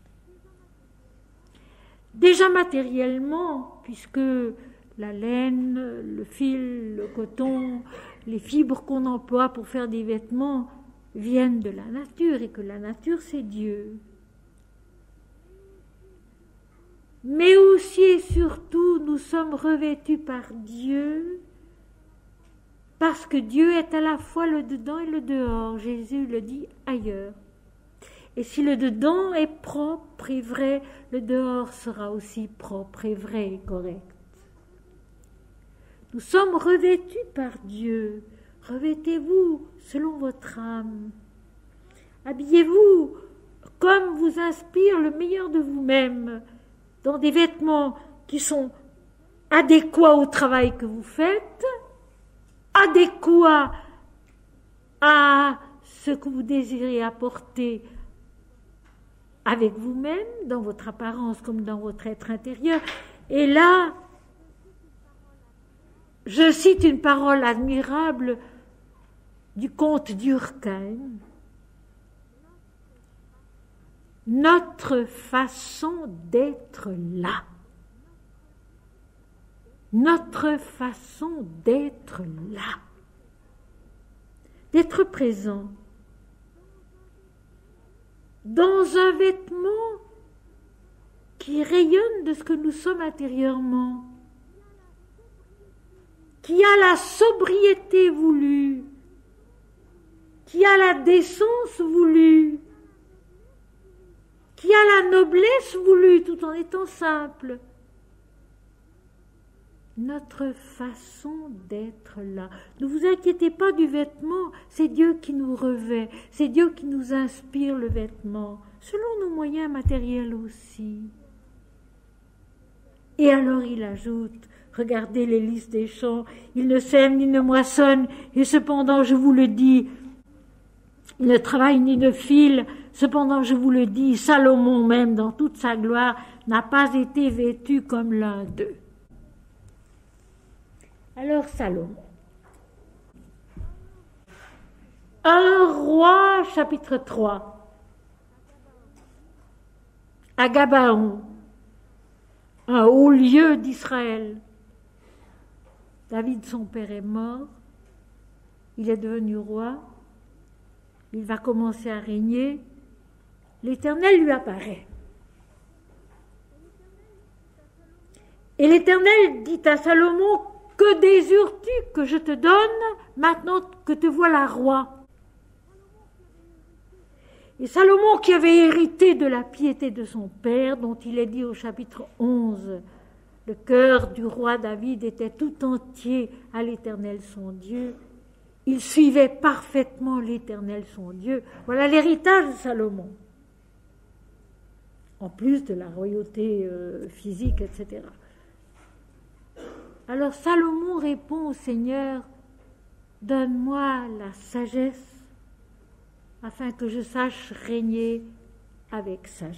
Déjà matériellement, puisque la laine, le fil, le coton, les fibres qu'on emploie pour faire des vêtements viennent de la nature et que la nature, c'est Dieu. Mais aussi et surtout, nous sommes revêtus par Dieu parce que Dieu est à la fois le dedans et le dehors. Jésus le dit ailleurs. Et si le dedans est propre et vrai, le dehors sera aussi propre et vrai et correct. Nous sommes revêtus par Dieu. Revêtez-vous selon votre âme. Habillez-vous comme vous inspire le meilleur de vous-même, dans des vêtements qui sont adéquats au travail que vous faites, adéquats à ce que vous désirez apporter avec vous-même, dans votre apparence comme dans votre être intérieur. Et là, je cite une parole admirable du comte Durkheim. Notre façon d'être là. Notre façon d'être là. D'être présent. Dans un vêtement qui rayonne de ce que nous sommes intérieurement, qui a la sobriété voulue, qui a la décence voulue, qui a la noblesse voulue tout en étant simple. notre façon d'être là. Ne vous inquiétez pas du vêtement, c'est Dieu qui nous revêt, c'est Dieu qui nous inspire le vêtement, selon nos moyens matériels aussi. Et alors il ajoute, regardez les lys des champs, ils ne sèment ni ne moissonnent, et cependant je vous le dis, ils ne travaillent ni ne filent, cependant je vous le dis, Salomon même dans toute sa gloire n'a pas été vêtu comme l'un d'eux. Alors Salomon. 1 Roi chapitre 3. À Gabaon, un haut lieu d'Israël. David, son père, est mort. Il est devenu roi. Il va commencer à régner. L'Éternel lui apparaît. Et l'Éternel dit à Salomon, que désires-tu que je te donne maintenant que te voilà roi? Et Salomon, qui avait hérité de la piété de son père, dont il est dit au chapitre 11, le cœur du roi David était tout entier à l'Éternel son Dieu. Il suivait parfaitement l'Éternel son Dieu. Voilà l'héritage de Salomon. En plus de la royauté physique, etc. Alors Salomon répond au Seigneur, « Donne-moi la sagesse, afin que je sache régner avec sagesse. »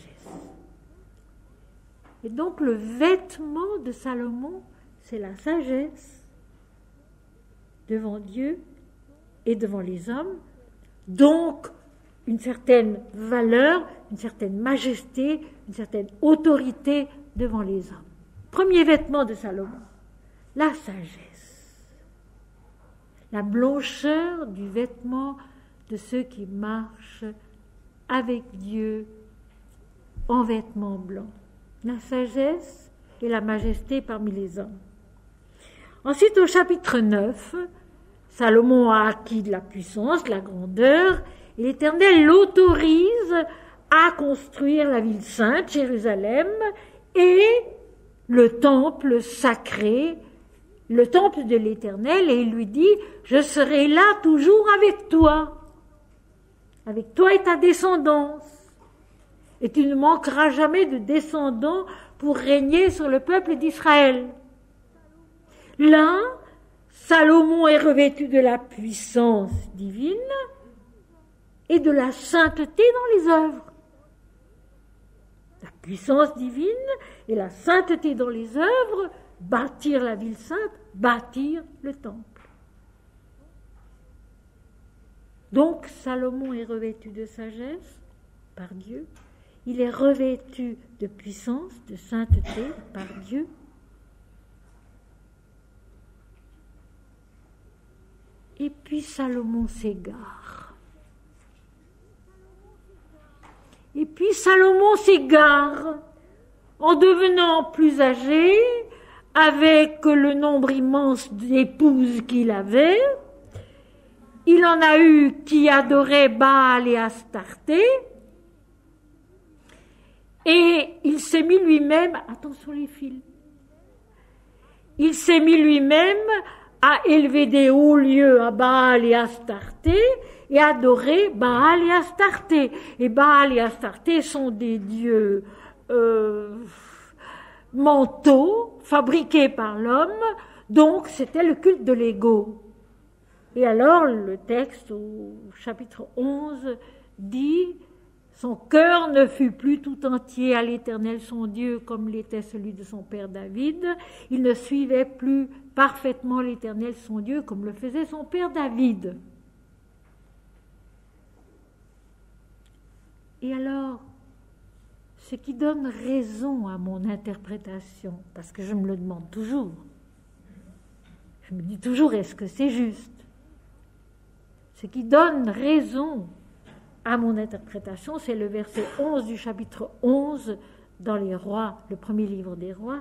Et donc le vêtement de Salomon, c'est la sagesse devant Dieu et devant les hommes, donc une certaine valeur, une certaine majesté, une certaine autorité devant les hommes. Premier vêtement de Salomon, la sagesse, la blancheur du vêtement de ceux qui marchent avec Dieu en vêtements blancs. La sagesse et la majesté parmi les hommes. Ensuite, au chapitre 9, Salomon a acquis de la puissance, de la grandeur, et l'Éternel l'autorise à construire la ville sainte, Jérusalem, et le temple sacré, le temple de l'Éternel, et il lui dit, je serai là toujours avec toi et ta descendance. Et tu ne manqueras jamais de descendants pour régner sur le peuple d'Israël. Là, Salomon est revêtu de la puissance divine et de la sainteté dans les œuvres. La puissance divine et la sainteté dans les œuvres, bâtir la ville sainte, bâtir le temple. Donc Salomon est revêtu de sagesse par Dieu. Il est revêtu de puissance, de sainteté par Dieu. Et puis Salomon s'égare. Et puis Salomon s'égare en devenant plus âgé, avec le nombre immense d'épouses qu'il avait. Il en a eu qui adoraient Baal et Astarté. Et il s'est mis lui-même, attention les fils, il s'est mis lui-même à élever des hauts lieux à Baal et Astarté et adorer Baal et Astarté. Et Baal et Astarté sont des dieux mentaux, fabriqués par l'homme, donc c'était le culte de l'ego. Et alors le texte au chapitre 11 dit « Son cœur ne fut plus tout entier à l'Éternel son Dieu comme l'était celui de son père David. Il ne suivait plus parfaitement l'Éternel son Dieu comme le faisait son père David. » Et alors, ce qui donne raison à mon interprétation, parce que je me le demande toujours, je me dis toujours, est-ce que c'est juste? Ce qui donne raison à mon interprétation, c'est le verset 11 du chapitre 11 dans les Rois, le premier livre des Rois.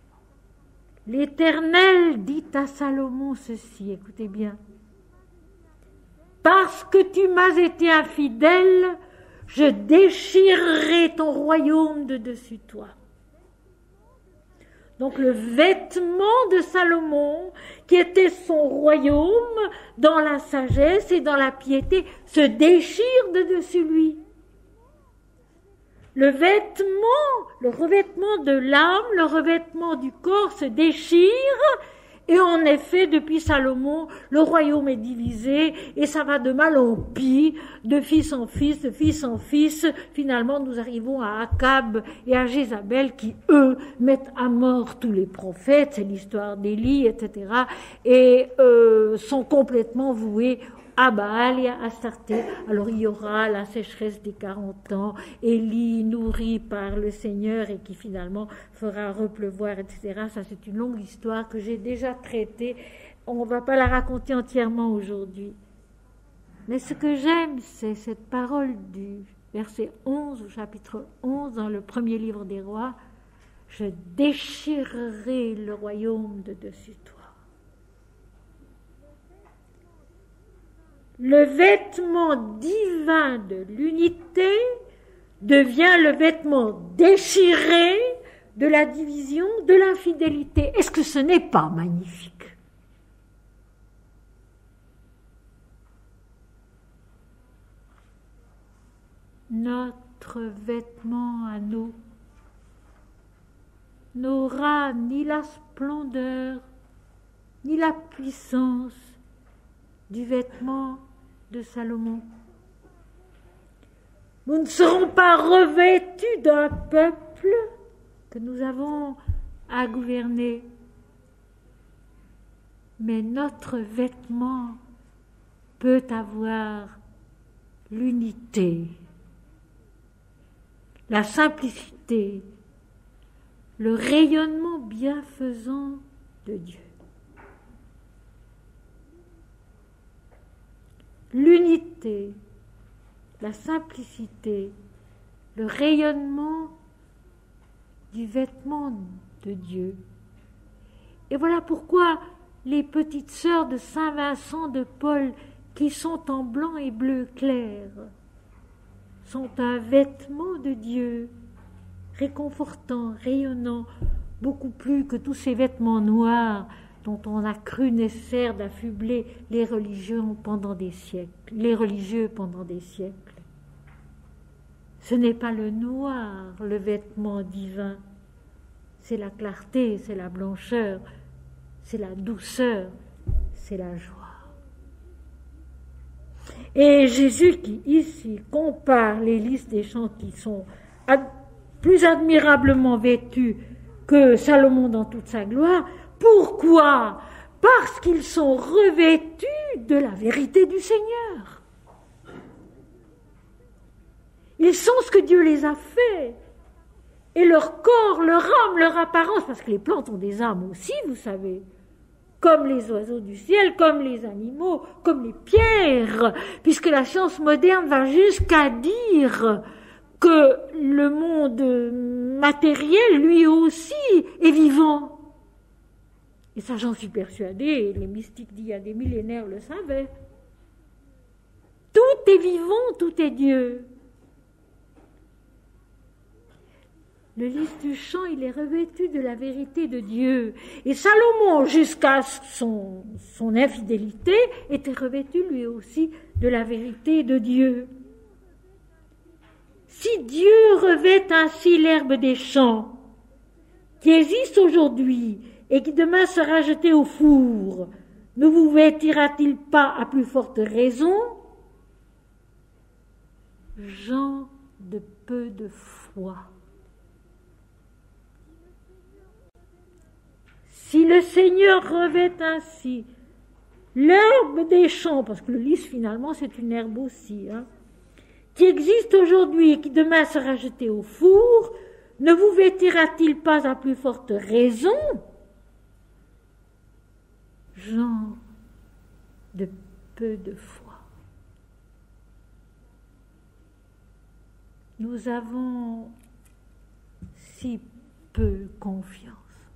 L'Éternel dit à Salomon ceci, écoutez bien. Parce que tu m'as été infidèle, je déchirerai ton royaume de dessus toi. Donc le vêtement de Salomon, qui était son royaume dans la sagesse et dans la piété, se déchire de dessus lui. Le revêtement de l'âme, le revêtement du corps se déchire, et en effet, depuis Salomon, le royaume est divisé, et ça va de mal en pis, de fils en fils, de fils en fils. Finalement, nous arrivons à Akab et à Jézabel qui, eux, mettent à mort tous les prophètes, c'est l'histoire d'Élie, etc., et sont complètement voués à Baal et à Astarté. Alors il y aura la sécheresse des 40 ans, Élie nourri par le Seigneur et qui finalement fera repleuvoir, etc. Ça c'est une longue histoire que j'ai déjà traitée. On ne va pas la raconter entièrement aujourd'hui. Mais ce que j'aime, c'est cette parole du verset 11 au chapitre 11 dans le premier livre des rois. Je déchirerai le royaume de dessus toi. Le vêtement divin de l'unité devient le vêtement déchiré de la division, de l'infidélité. Est-ce que ce n'est pas magnifique? Notre vêtement à nous n'aura ni la splendeur, ni la puissance du vêtement de Salomon. Nous ne serons pas revêtus d'un peuple que nous avons à gouverner, mais notre vêtement peut avoir l'unité, la simplicité, le rayonnement bienfaisant de Dieu. L'unité, la simplicité, le rayonnement du vêtement de Dieu. Et voilà pourquoi les petites sœurs de Saint Vincent de Paul, qui sont en blanc et bleu clair, sont un vêtement de Dieu, réconfortant, rayonnant, beaucoup plus que tous ces vêtements noirs dont on a cru nécessaire d'affubler les religieux pendant des siècles. Ce n'est pas le noir, le vêtement divin. C'est la clarté, c'est la blancheur, c'est la douceur, c'est la joie. Et Jésus qui ici compare les lys des champs qui sont plus admirablement vêtus que Salomon dans toute sa gloire. Pourquoi? Parce qu'ils sont revêtus de la vérité du Seigneur. Ils sont ce que Dieu les a fait. Et leur corps, leur âme, leur apparence, parce que les plantes ont des âmes aussi, vous savez, comme les oiseaux du ciel, comme les animaux, comme les pierres, puisque la science moderne va jusqu'à dire que le monde matériel, lui aussi, est vivant. Et ça, j'en suis persuadée, les mystiques d'il y a des millénaires le savaient. Tout est vivant, tout est Dieu. Le lys du champ, il est revêtu de la vérité de Dieu. Et Salomon, jusqu'à son infidélité, était revêtu lui aussi de la vérité de Dieu. Si Dieu revêt ainsi l'herbe des champs, qui existe aujourd'hui et qui demain sera jetée au four, ne vous vêtira-t-il pas à plus forte raison? Gens de peu de foi. Si le Seigneur revêt ainsi l'herbe des champs, parce que le lys finalement c'est une herbe aussi, qui existe aujourd'hui et qui demain sera jetée au four, ne vous vêtira-t-il pas à plus forte raison? Gens de peu de foi. Nous avons si peu confiance.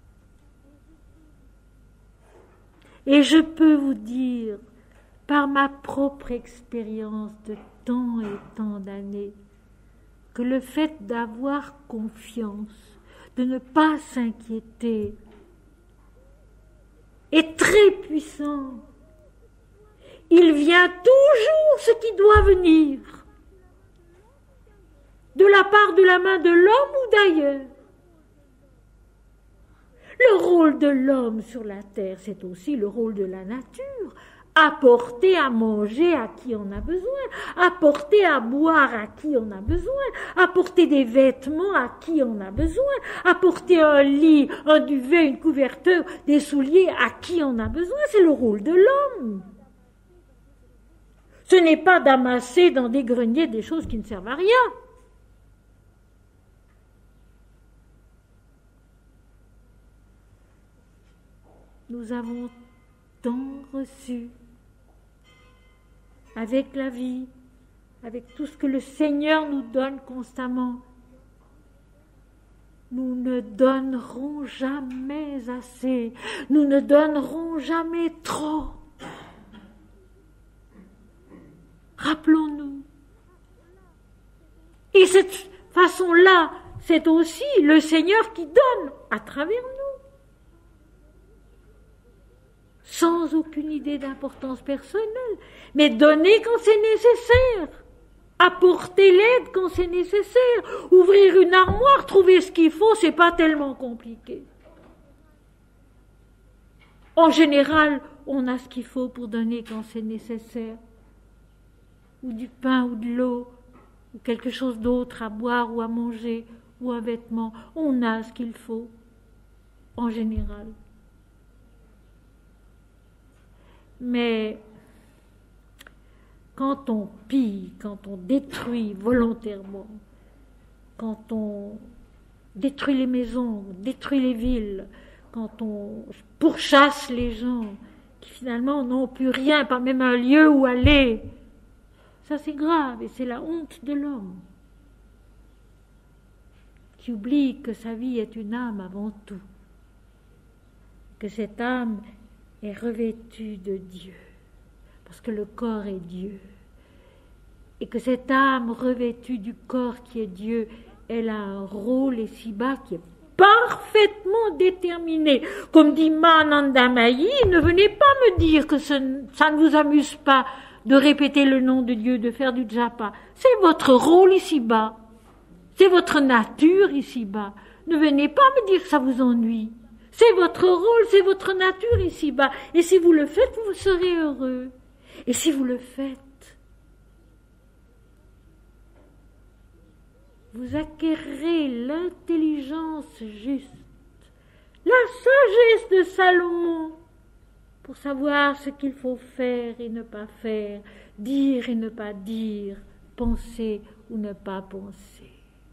Et je peux vous dire, par ma propre expérience de tant et tant d'années, que le fait d'avoir confiance, de ne pas s'inquiéter, est très puissant. Il vient toujours ce qui doit venir, de la part de la main de l'homme ou d'ailleurs. Le rôle de l'homme sur la terre, c'est aussi le rôle de la nature. Apporter à manger à qui on a besoin, apporter à boire à qui on a besoin, apporter des vêtements à qui on a besoin, apporter un lit, un duvet, une couverture, des souliers à qui on a besoin. C'est le rôle de l'homme. Ce n'est pas d'amasser dans des greniers des choses qui ne servent à rien. Nous avons tant reçu avec la vie, avec tout ce que le Seigneur nous donne constamment. Nous ne donnerons jamais assez, nous ne donnerons jamais trop. Rappelons-nous. Et cette façon-là, c'est aussi le Seigneur qui donne à travers nous. Sans aucune idée d'importance personnelle, mais donner quand c'est nécessaire, apporter l'aide quand c'est nécessaire, ouvrir une armoire, trouver ce qu'il faut, c'est pas tellement compliqué. En général, on a ce qu'il faut pour donner quand c'est nécessaire, ou du pain ou de l'eau, ou quelque chose d'autre à boire ou à manger, ou un vêtement, on a ce qu'il faut, en général. Mais quand on pille, quand on détruit volontairement, quand on détruit les maisons, détruit les villes, quand on pourchasse les gens qui finalement n'ont plus rien, pas même un lieu où aller, ça c'est grave et c'est la honte de l'homme qui oublie que sa vie est une âme avant tout, que cette âme est revêtue de Dieu, parce que le corps est Dieu, et que cette âme revêtue du corps qui est Dieu, elle a un rôle ici-bas qui est parfaitement déterminé. Comme dit Mananda Mayi, ne venez pas me dire que ça ne vous amuse pas de répéter le nom de Dieu, de faire du japa. C'est votre rôle ici-bas, c'est votre nature ici-bas. Ne venez pas me dire que ça vous ennuie. C'est votre rôle, c'est votre nature ici-bas. Et si vous le faites, vous serez heureux. Et si vous le faites, vous acquerrez l'intelligence juste, la sagesse de Salomon, pour savoir ce qu'il faut faire et ne pas faire, dire et ne pas dire, penser ou ne pas penser.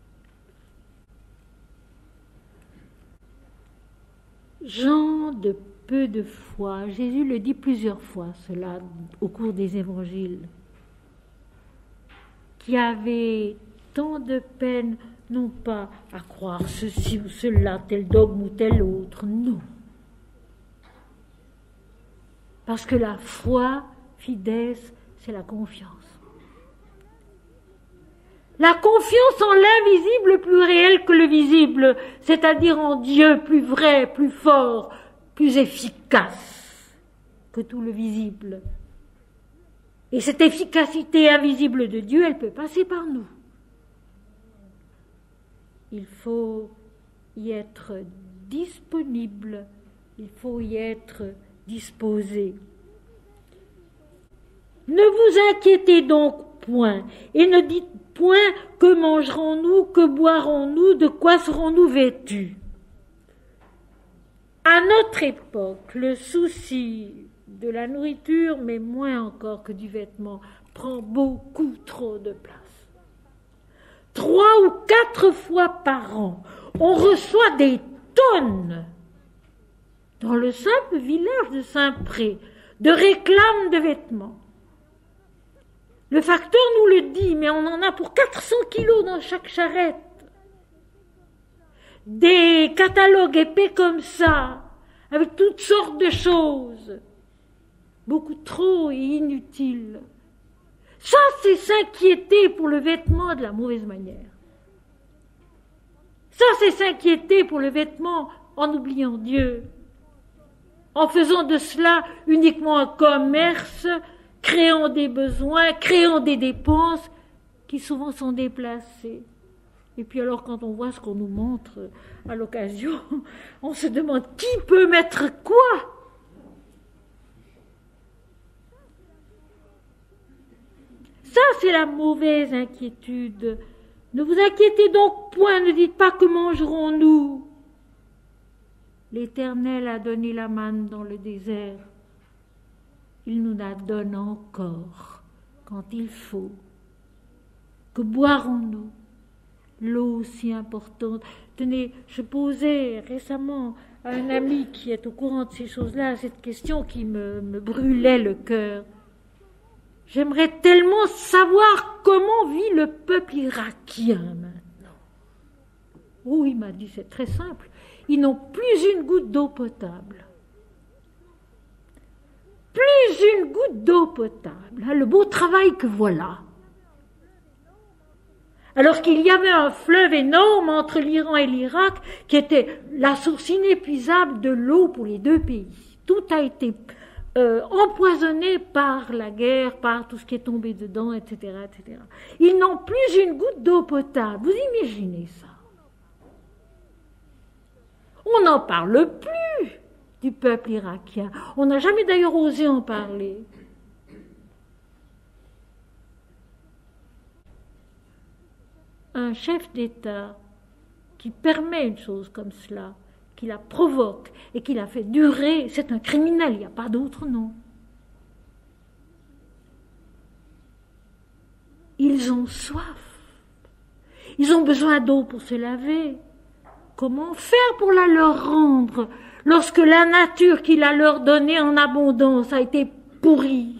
Gens de peu de foi, Jésus le dit plusieurs fois cela au cours des évangiles, qui avaient tant de peine, non pas à croire ceci ou cela, tel dogme ou tel autre, non. Parce que la foi, fides, c'est la confiance. La confiance en l'invisible plus réel que le visible, c'est-à-dire en Dieu plus vrai, plus fort, plus efficace que tout le visible. Et cette efficacité invisible de Dieu, elle peut passer par nous. Il faut y être disponible, il faut y être disposé. Ne vous inquiétez donc point, et ne dites point que mangerons-nous, que boirons-nous, de quoi serons-nous vêtus. À notre époque, le souci de la nourriture, mais moins encore que du vêtement, prend beaucoup trop de place. 3 ou 4 fois par an, on reçoit des tonnes dans le simple village de Saint-Pré de réclames de vêtements. Le facteur nous le dit, mais on en a pour 400 kilos dans chaque charrette. Des catalogues épais comme ça, avec toutes sortes de choses, beaucoup trop et inutiles. Ça, c'est s'inquiéter pour le vêtement de la mauvaise manière. Ça, c'est s'inquiéter pour le vêtement en oubliant Dieu, en faisant de cela uniquement un commerce, créant des besoins, créant des dépenses qui souvent sont déplacées. Et puis alors quand on voit ce qu'on nous montre à l'occasion, on se demande qui peut mettre quoi. Ça, c'est la mauvaise inquiétude. Ne vous inquiétez donc point, ne dites pas que mangerons-nous. L'Éternel a donné la manne dans le désert. Il nous la donne encore quand il faut. Que boirons-nous? L'eau si importante. Tenez, je posais récemment à un ami qui est au courant de ces choses-là cette question qui me brûlait le cœur. J'aimerais tellement savoir comment vit le peuple irakien maintenant. Oh, il m'a dit, c'est très simple. Ils n'ont plus une goutte d'eau potable. Plus une goutte d'eau potable. Le beau travail que voilà. Alors qu'il y avait un fleuve énorme entre l'Iran et l'Irak qui était la source inépuisable de l'eau pour les deux pays. Tout a été empoisonné par la guerre, par tout ce qui est tombé dedans, etc., etc. Ils n'ont plus une goutte d'eau potable. Vous imaginez ça? On n'en parle plus du peuple irakien. On n'a jamais d'ailleurs osé en parler. Un chef d'État qui permet une chose comme cela, qui la provoque et qui la fait durer, c'est un criminel, il n'y a pas d'autre nom. Ils ont soif. Ils ont besoin d'eau pour se laver. Comment faire pour la leur rendre lorsque la nature qu'il a leur donnée en abondance a été pourrie?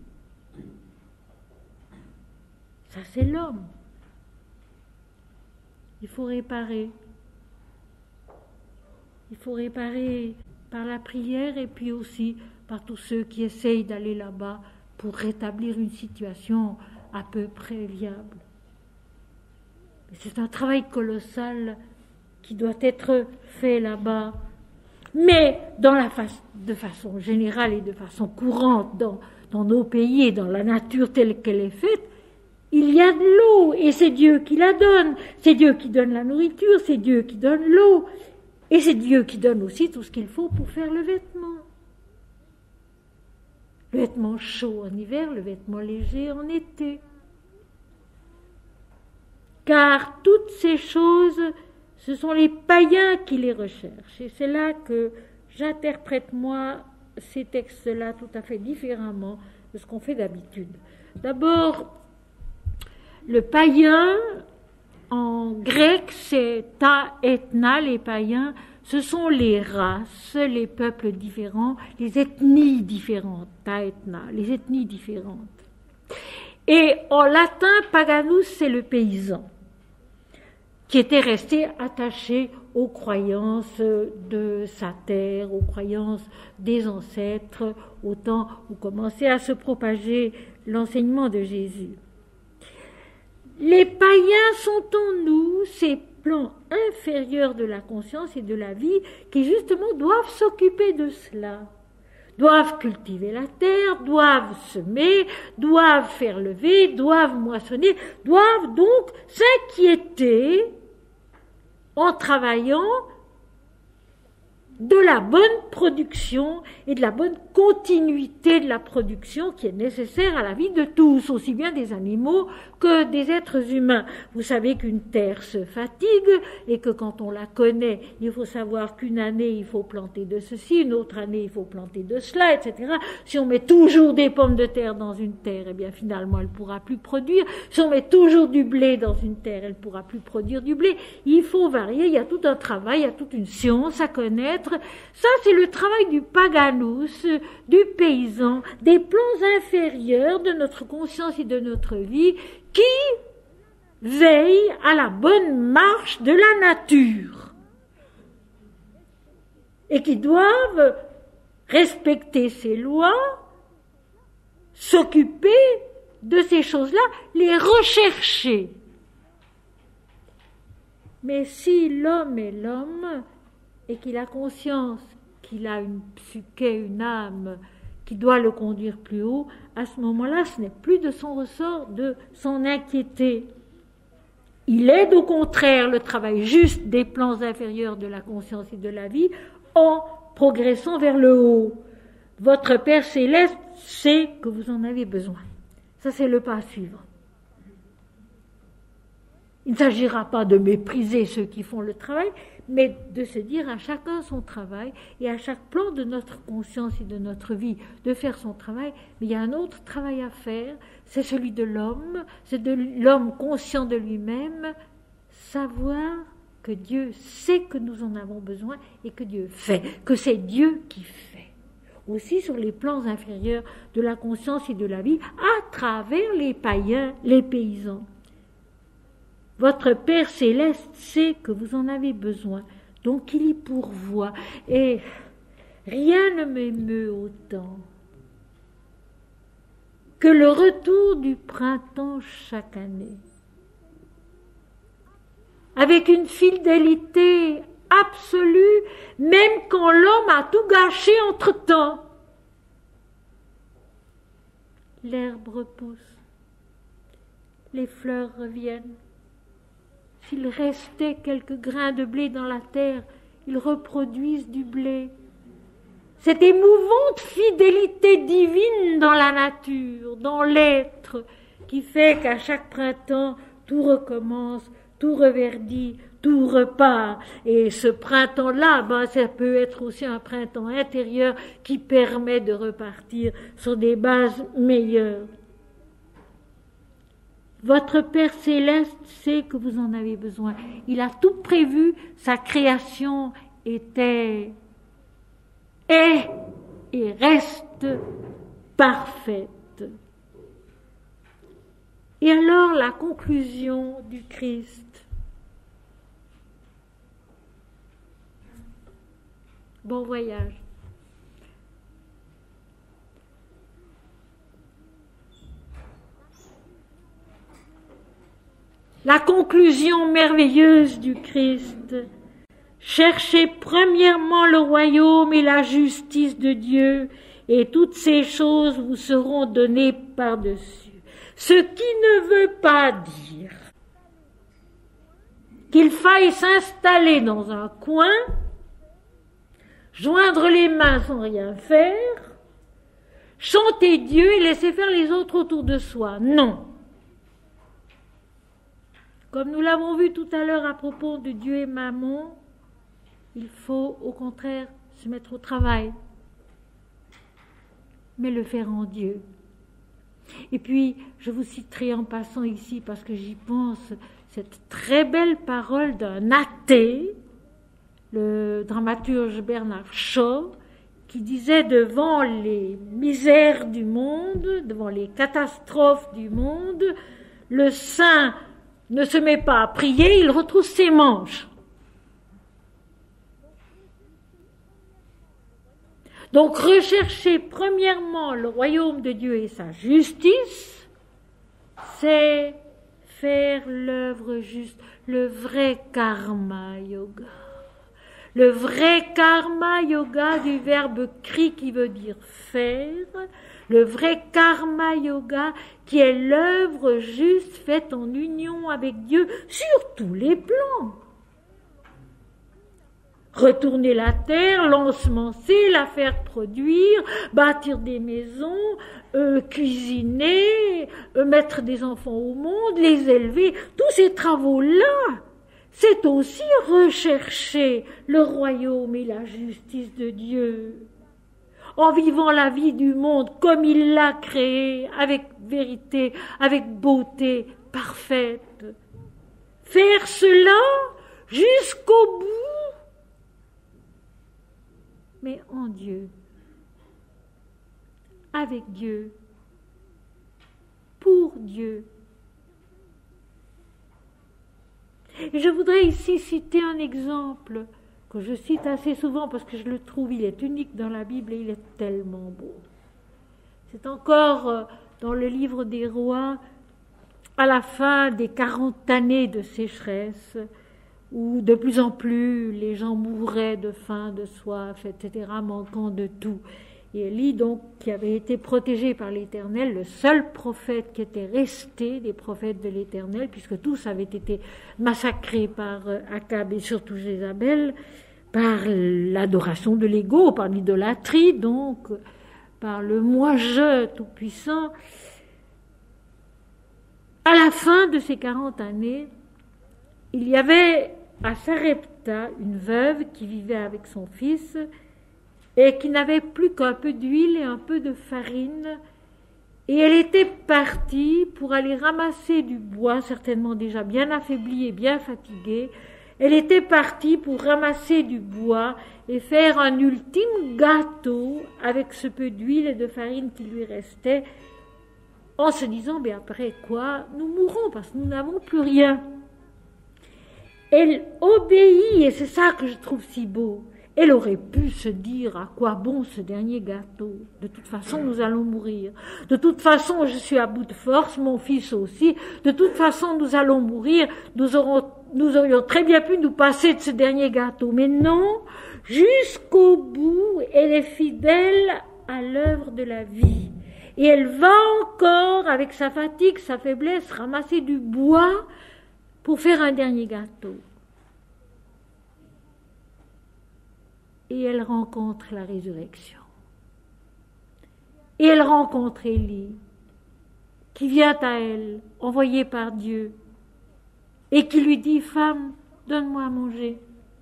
Ça, c'est l'homme. Il faut réparer. Il faut réparer par la prière et puis aussi par tous ceux qui essayent d'aller là-bas pour rétablir une situation à peu près viable. C'est un travail colossal qui doit être fait là-bas. Mais de façon générale et de façon courante dans nos pays et dans la nature telle qu'elle est faite, il y a de l'eau et c'est Dieu qui la donne. C'est Dieu qui donne la nourriture, c'est Dieu qui donne l'eau. Et c'est Dieu qui donne aussi tout ce qu'il faut pour faire le vêtement. Le vêtement chaud en hiver, le vêtement léger en été. Car toutes ces choses, ce sont les païens qui les recherchent. Et c'est là que j'interprète, moi, ces textes-là tout à fait différemment de ce qu'on fait d'habitude. D'abord, le païen, en grec, c'est ta ethna, les païens, ce sont les races, les peuples différents, les ethnies différentes, ta ethna, les ethnies différentes. Et en latin, paganus, c'est le paysan, qui était resté attaché aux croyances de sa terre, aux croyances des ancêtres, au temps où commençait à se propager l'enseignement de Jésus. Les païens sont en nous ces plans inférieurs de la conscience et de la vie qui justement doivent s'occuper de cela, doivent cultiver la terre, doivent semer, doivent faire lever, doivent moissonner, doivent donc s'inquiéter en travaillant de la bonne production et de la bonne continuité de la production qui est nécessaire à la vie de tous, aussi bien des animaux que des êtres humains. Vous savez qu'une terre se fatigue et que quand on la connaît, il faut savoir qu'une année il faut planter de ceci, une autre année il faut planter de cela, etc. Si on met toujours des pommes de terre dans une terre, eh bien finalement elle ne pourra plus produire. Si on met toujours du blé dans une terre, elle ne pourra plus produire du blé. Il faut varier, il y a tout un travail, il y a toute une science à connaître. Ça, c'est le travail du paganus, du paysan, des plans inférieurs de notre conscience et de notre vie qui veillent à la bonne marche de la nature et qui doivent respecter ces lois, s'occuper de ces choses-là, les rechercher. Mais si l'homme est l'homme et qu'il a conscience qu'il a une psyché, une âme qui doit le conduire plus haut, à ce moment-là, ce n'est plus de son ressort de s'en inquiéter. Il aide au contraire le travail juste des plans inférieurs de la conscience et de la vie en progressant vers le haut. Votre Père céleste sait que vous en avez besoin. Ça, c'est le pas à suivre. Il ne s'agira pas de mépriser ceux qui font le travail, mais de se dire à chacun son travail et à chaque plan de notre conscience et de notre vie de faire son travail. Mais il y a un autre travail à faire, c'est celui de l'homme, c'est de l'homme conscient de lui-même, savoir que Dieu sait que nous en avons besoin et que Dieu fait, que c'est Dieu qui fait. Aussi sur les plans inférieurs de la conscience et de la vie, à travers les païens, les paysans. Votre Père céleste sait que vous en avez besoin, donc il y pourvoit. Et rien ne m'émeut autant que le retour du printemps chaque année, avec une fidélité absolue, même quand l'homme a tout gâché entre-temps. L'herbe repousse, les fleurs reviennent. S'il restait quelques grains de blé dans la terre, ils reproduisent du blé. Cette émouvante fidélité divine dans la nature, dans l'être, qui fait qu'à chaque printemps, tout recommence, tout reverdit, tout repart. Et ce printemps-là, ça peut être aussi un printemps intérieur qui permet de repartir sur des bases meilleures. Votre Père céleste sait que vous en avez besoin. Il a tout prévu, sa création est et reste parfaite. Et alors la conclusion du Christ. Bon voyage. La conclusion merveilleuse du Christ. Cherchez premièrement le royaume et la justice de Dieu, et toutes ces choses vous seront données par-dessus. Ce qui ne veut pas dire qu'il faille s'installer dans un coin, joindre les mains sans rien faire, chanter Dieu et laisser faire les autres autour de soi. Non. Comme nous l'avons vu tout à l'heure à propos de Dieu et Mammon, il faut au contraire se mettre au travail, mais le faire en Dieu. Et puis, je vous citerai en passant ici, parce que j'y pense, cette très belle parole d'un athée, le dramaturge Bernard Shaw, qui disait devant les misères du monde, devant les catastrophes du monde, le saint ne se met pas à prier, il retrousse ses manches. Donc, rechercher premièrement le royaume de Dieu et sa justice, c'est faire l'œuvre juste, le vrai karma yoga. Le vrai karma yoga du verbe kri qui veut dire faire, le vrai karma yoga qui est l'œuvre juste faite en union avec Dieu sur tous les plans. Retourner la terre, l'ensemencer, la faire produire, bâtir des maisons, cuisiner, mettre des enfants au monde, les élever, tous ces travaux-là, c'est aussi rechercher le royaume et la justice de Dieu, en vivant la vie du monde comme il l'a créé, avec vérité, avec beauté parfaite. Faire cela jusqu'au bout, mais en Dieu, avec Dieu, pour Dieu. Et je voudrais ici citer un exemple que je cite assez souvent parce que je le trouve, il est unique dans la Bible et il est tellement beau. C'est encore dans le livre des Rois, à la fin des 40 années de sécheresse, où de plus en plus les gens mouraient de faim, de soif, etc., manquant de tout. Et Élie, donc, qui avait été protégé par l'Éternel, le seul prophète qui était resté des prophètes de l'Éternel, puisque tous avaient été massacrés par Akab et surtout Jézabel, par l'adoration de l'ego, par l'idolâtrie, donc, par le moi-je tout-puissant. À la fin de ces 40 années, il y avait à Sarepta une veuve qui vivait avec son fils et qui n'avait plus qu'un peu d'huile et un peu de farine. Et elle était partie pour aller ramasser du bois, certainement déjà bien affaiblie et bien fatiguée. Elle était partie pour ramasser du bois et faire un ultime gâteau avec ce peu d'huile et de farine qui lui restait, en se disant, mais après quoi, nous mourrons parce que nous n'avons plus rien. Elle obéit, et c'est ça que je trouve si beau. Elle aurait pu se dire, à quoi bon ce dernier gâteau? De toute façon, nous allons mourir. De toute façon, je suis à bout de force, mon fils aussi. De toute façon, nous allons mourir. Nous aurions très bien pu nous passer de ce dernier gâteau. Mais non, jusqu'au bout, elle est fidèle à l'œuvre de la vie. Et elle va encore, avec sa fatigue, sa faiblesse, ramasser du bois pour faire un dernier gâteau. Et elle rencontre la résurrection. Et elle rencontre Élie, qui vient à elle, envoyé par Dieu, et qui lui dit, « Femme, donne-moi à manger. »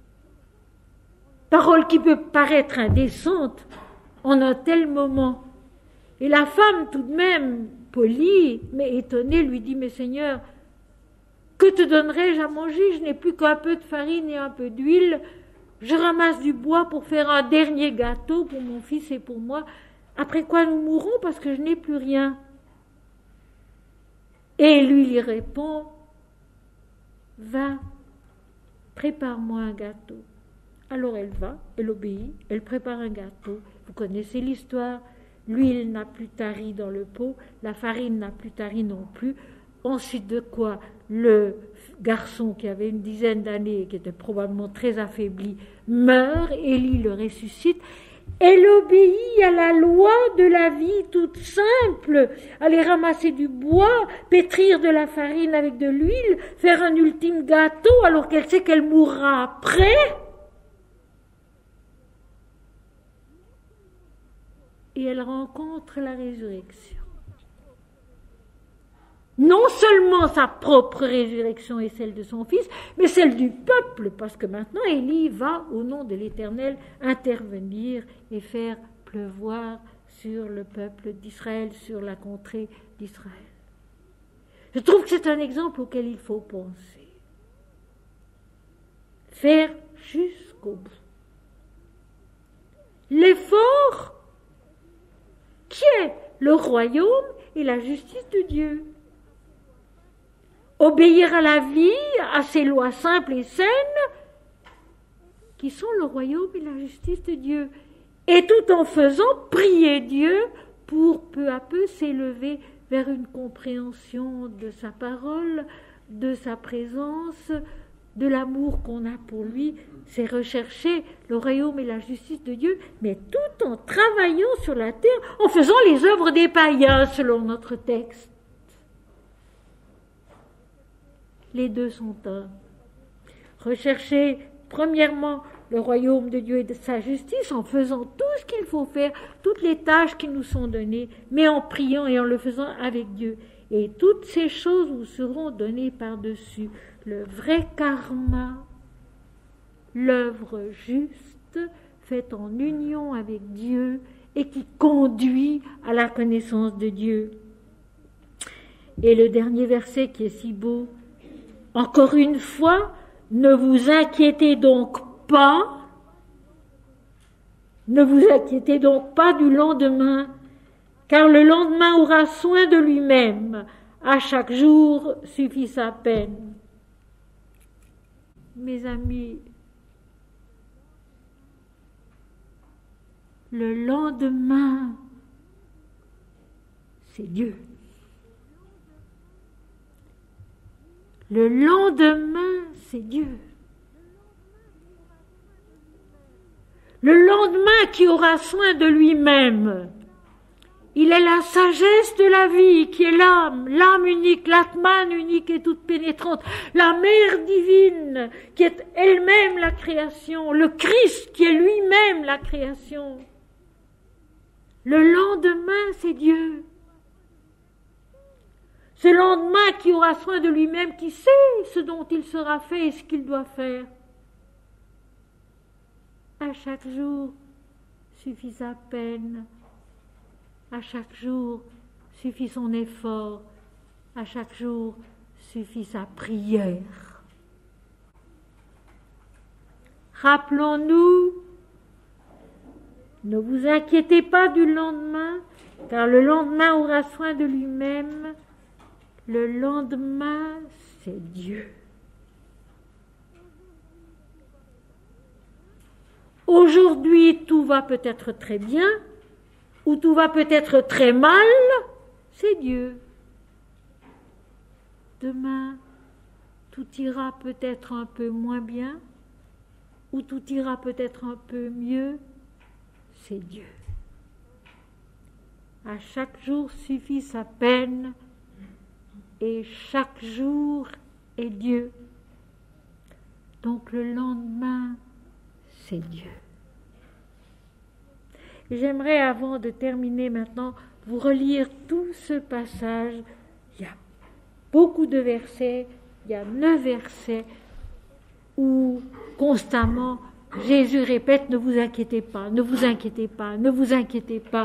Parole qui peut paraître indécente en un tel moment. Et la femme, tout de même, polie, mais étonnée, lui dit, « Mais Seigneur, que te donnerai-je à manger? Je n'ai plus qu'un peu de farine et un peu d'huile. Je ramasse du bois pour faire un dernier gâteau pour mon fils et pour moi. Après quoi nous mourrons parce que je n'ai plus rien. » Et lui répond, « Va, prépare-moi un gâteau. » Alors elle va, elle obéit, elle prépare un gâteau. Vous connaissez l'histoire. L'huile n'a plus tari dans le pot, la farine n'a plus tari non plus. Ensuite de quoi, le garçon qui avait une dizaine d'années et qui était probablement très affaibli meurt, Élie le ressuscite. Elle obéit à la loi de la vie toute simple, aller ramasser du bois, pétrir de la farine avec de l'huile, faire un ultime gâteau alors qu'elle sait qu'elle mourra après. Et elle rencontre la résurrection. Non seulement sa propre résurrection et celle de son fils, mais celle du peuple, parce que maintenant Élie va, au nom de l'Éternel, intervenir et faire pleuvoir sur le peuple d'Israël, sur la contrée d'Israël. Je trouve que c'est un exemple auquel il faut penser. Faire jusqu'au bout. L'effort qui est le royaume et la justice de Dieu. Obéir à la vie, à ses lois simples et saines, qui sont le royaume et la justice de Dieu. Et tout en faisant prier Dieu pour peu à peu s'élever vers une compréhension de sa parole, de sa présence, de l'amour qu'on a pour lui. C'est rechercher le royaume et la justice de Dieu, mais tout en travaillant sur la terre, en faisant les œuvres des païens, selon notre texte. Les deux sont un. Rechercher, premièrement, le royaume de Dieu et de sa justice, en faisant tout ce qu'il faut faire, toutes les tâches qui nous sont données, mais en priant et en le faisant avec Dieu. Et toutes ces choses vous seront données par-dessus. Le vrai karma, l'œuvre juste, faite en union avec Dieu et qui conduit à la connaissance de Dieu. Et le dernier verset qui est si beau, encore une fois, ne vous inquiétez donc pas, du lendemain, car le lendemain aura soin de lui-même, à chaque jour suffit sa peine. Mes amis, le lendemain, c'est Dieu. Le lendemain, c'est Dieu. Le lendemain qui aura soin de lui-même. Il est la sagesse de la vie qui est l'âme unique, l'Atman unique et toute pénétrante, la mère divine qui est elle-même la création, le Christ qui est lui-même la création. Le lendemain, c'est Dieu. Ce lendemain qui aura soin de lui-même, qui sait ce dont il sera fait et ce qu'il doit faire. À chaque jour suffit sa peine, à chaque jour suffit son effort, à chaque jour suffit sa prière. Rappelons-nous, ne vous inquiétez pas du lendemain, car le lendemain aura soin de lui-même. Le lendemain, c'est Dieu. Aujourd'hui, tout va peut-être très bien, ou tout va peut-être très mal, c'est Dieu. Demain, tout ira peut-être un peu moins bien, ou tout ira peut-être un peu mieux, c'est Dieu. À chaque jour suffit sa peine, et chaque jour est Dieu. Donc le lendemain, c'est Dieu. Et j'aimerais, avant de terminer maintenant, vous relire tout ce passage. Il y a beaucoup de versets, il y a 9 versets où constamment Jésus répète « Ne vous inquiétez pas, ne vous inquiétez pas, ne vous inquiétez pas ».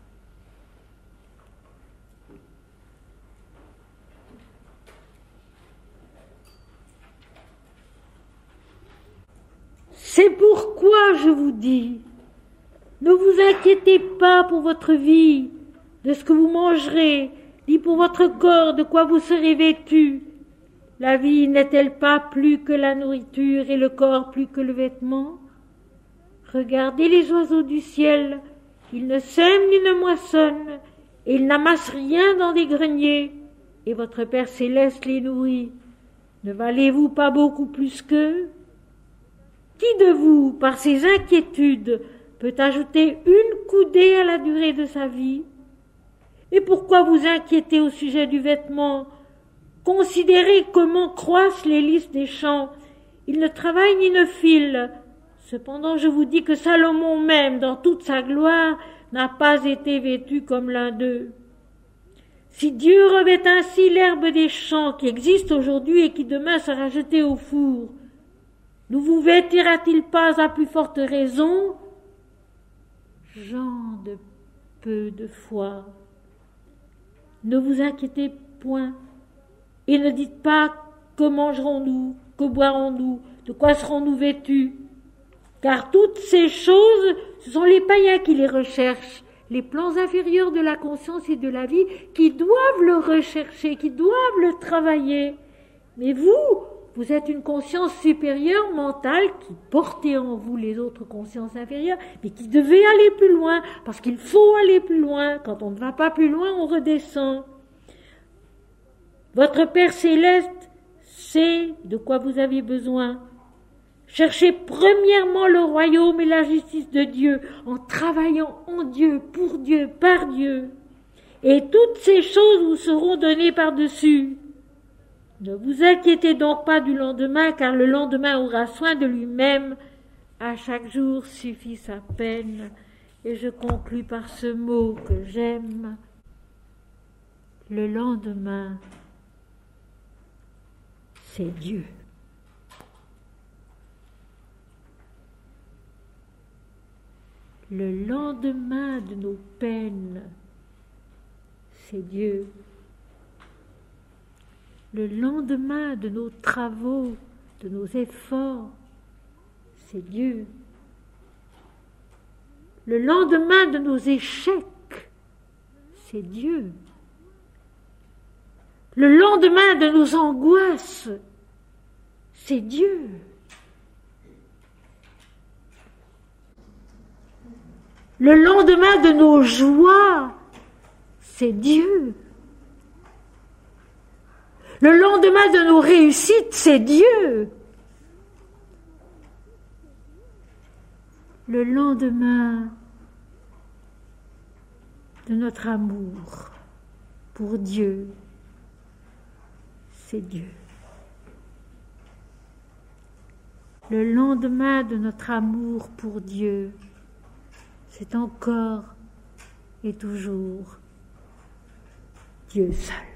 C'est pourquoi je vous dis, ne vous inquiétez pas pour votre vie, de ce que vous mangerez, ni pour votre corps, de quoi vous serez vêtus. La vie n'est-elle pas plus que la nourriture et le corps plus que le vêtement? Regardez les oiseaux du ciel, ils ne sèment ni ne moissonnent, et ils n'amassent rien dans des greniers, et votre Père céleste les nourrit. Ne valez-vous pas beaucoup plus qu'eux? Qui de vous, par ses inquiétudes, peut ajouter une coudée à la durée de sa vie? Et pourquoi vous inquiétez au sujet du vêtement? Considérez comment croissent les lys des champs. Ils ne travaillent ni ne filent. Cependant, je vous dis que Salomon même, dans toute sa gloire, n'a pas été vêtu comme l'un d'eux. Si Dieu revêt ainsi l'herbe des champs qui existe aujourd'hui et qui demain sera jetée au four, ne vous vêtira-t-il pas à plus forte raison, gens de peu de foi? Ne vous inquiétez point, et ne dites pas que mangerons-nous, que boirons-nous, de quoi serons-nous vêtus, car toutes ces choses, ce sont les païens qui les recherchent, les plans inférieurs de la conscience et de la vie, qui doivent le rechercher, qui doivent le travailler. Mais vous êtes une conscience supérieure mentale qui portait en vous les autres consciences inférieures, mais qui devait aller plus loin, parce qu'il faut aller plus loin. Quand on ne va pas plus loin, on redescend. Votre Père céleste sait de quoi vous avez besoin. Cherchez premièrement le royaume et la justice de Dieu, en travaillant en Dieu, pour Dieu, par Dieu. Et toutes ces choses vous seront données par-dessus. Ne vous inquiétez donc pas du lendemain, car le lendemain aura soin de lui-même. À chaque jour suffit sa peine. Et je conclus par ce mot que j'aime. Le lendemain, c'est Dieu. Le lendemain de nos peines, c'est Dieu. Le lendemain de nos travaux, de nos efforts, c'est Dieu. Le lendemain de nos échecs, c'est Dieu. Le lendemain de nos angoisses, c'est Dieu. Le lendemain de nos joies, c'est Dieu. Le lendemain de nos réussites, c'est Dieu. Le lendemain de notre amour pour Dieu, c'est Dieu. Le lendemain de notre amour pour Dieu, c'est encore et toujours Dieu seul.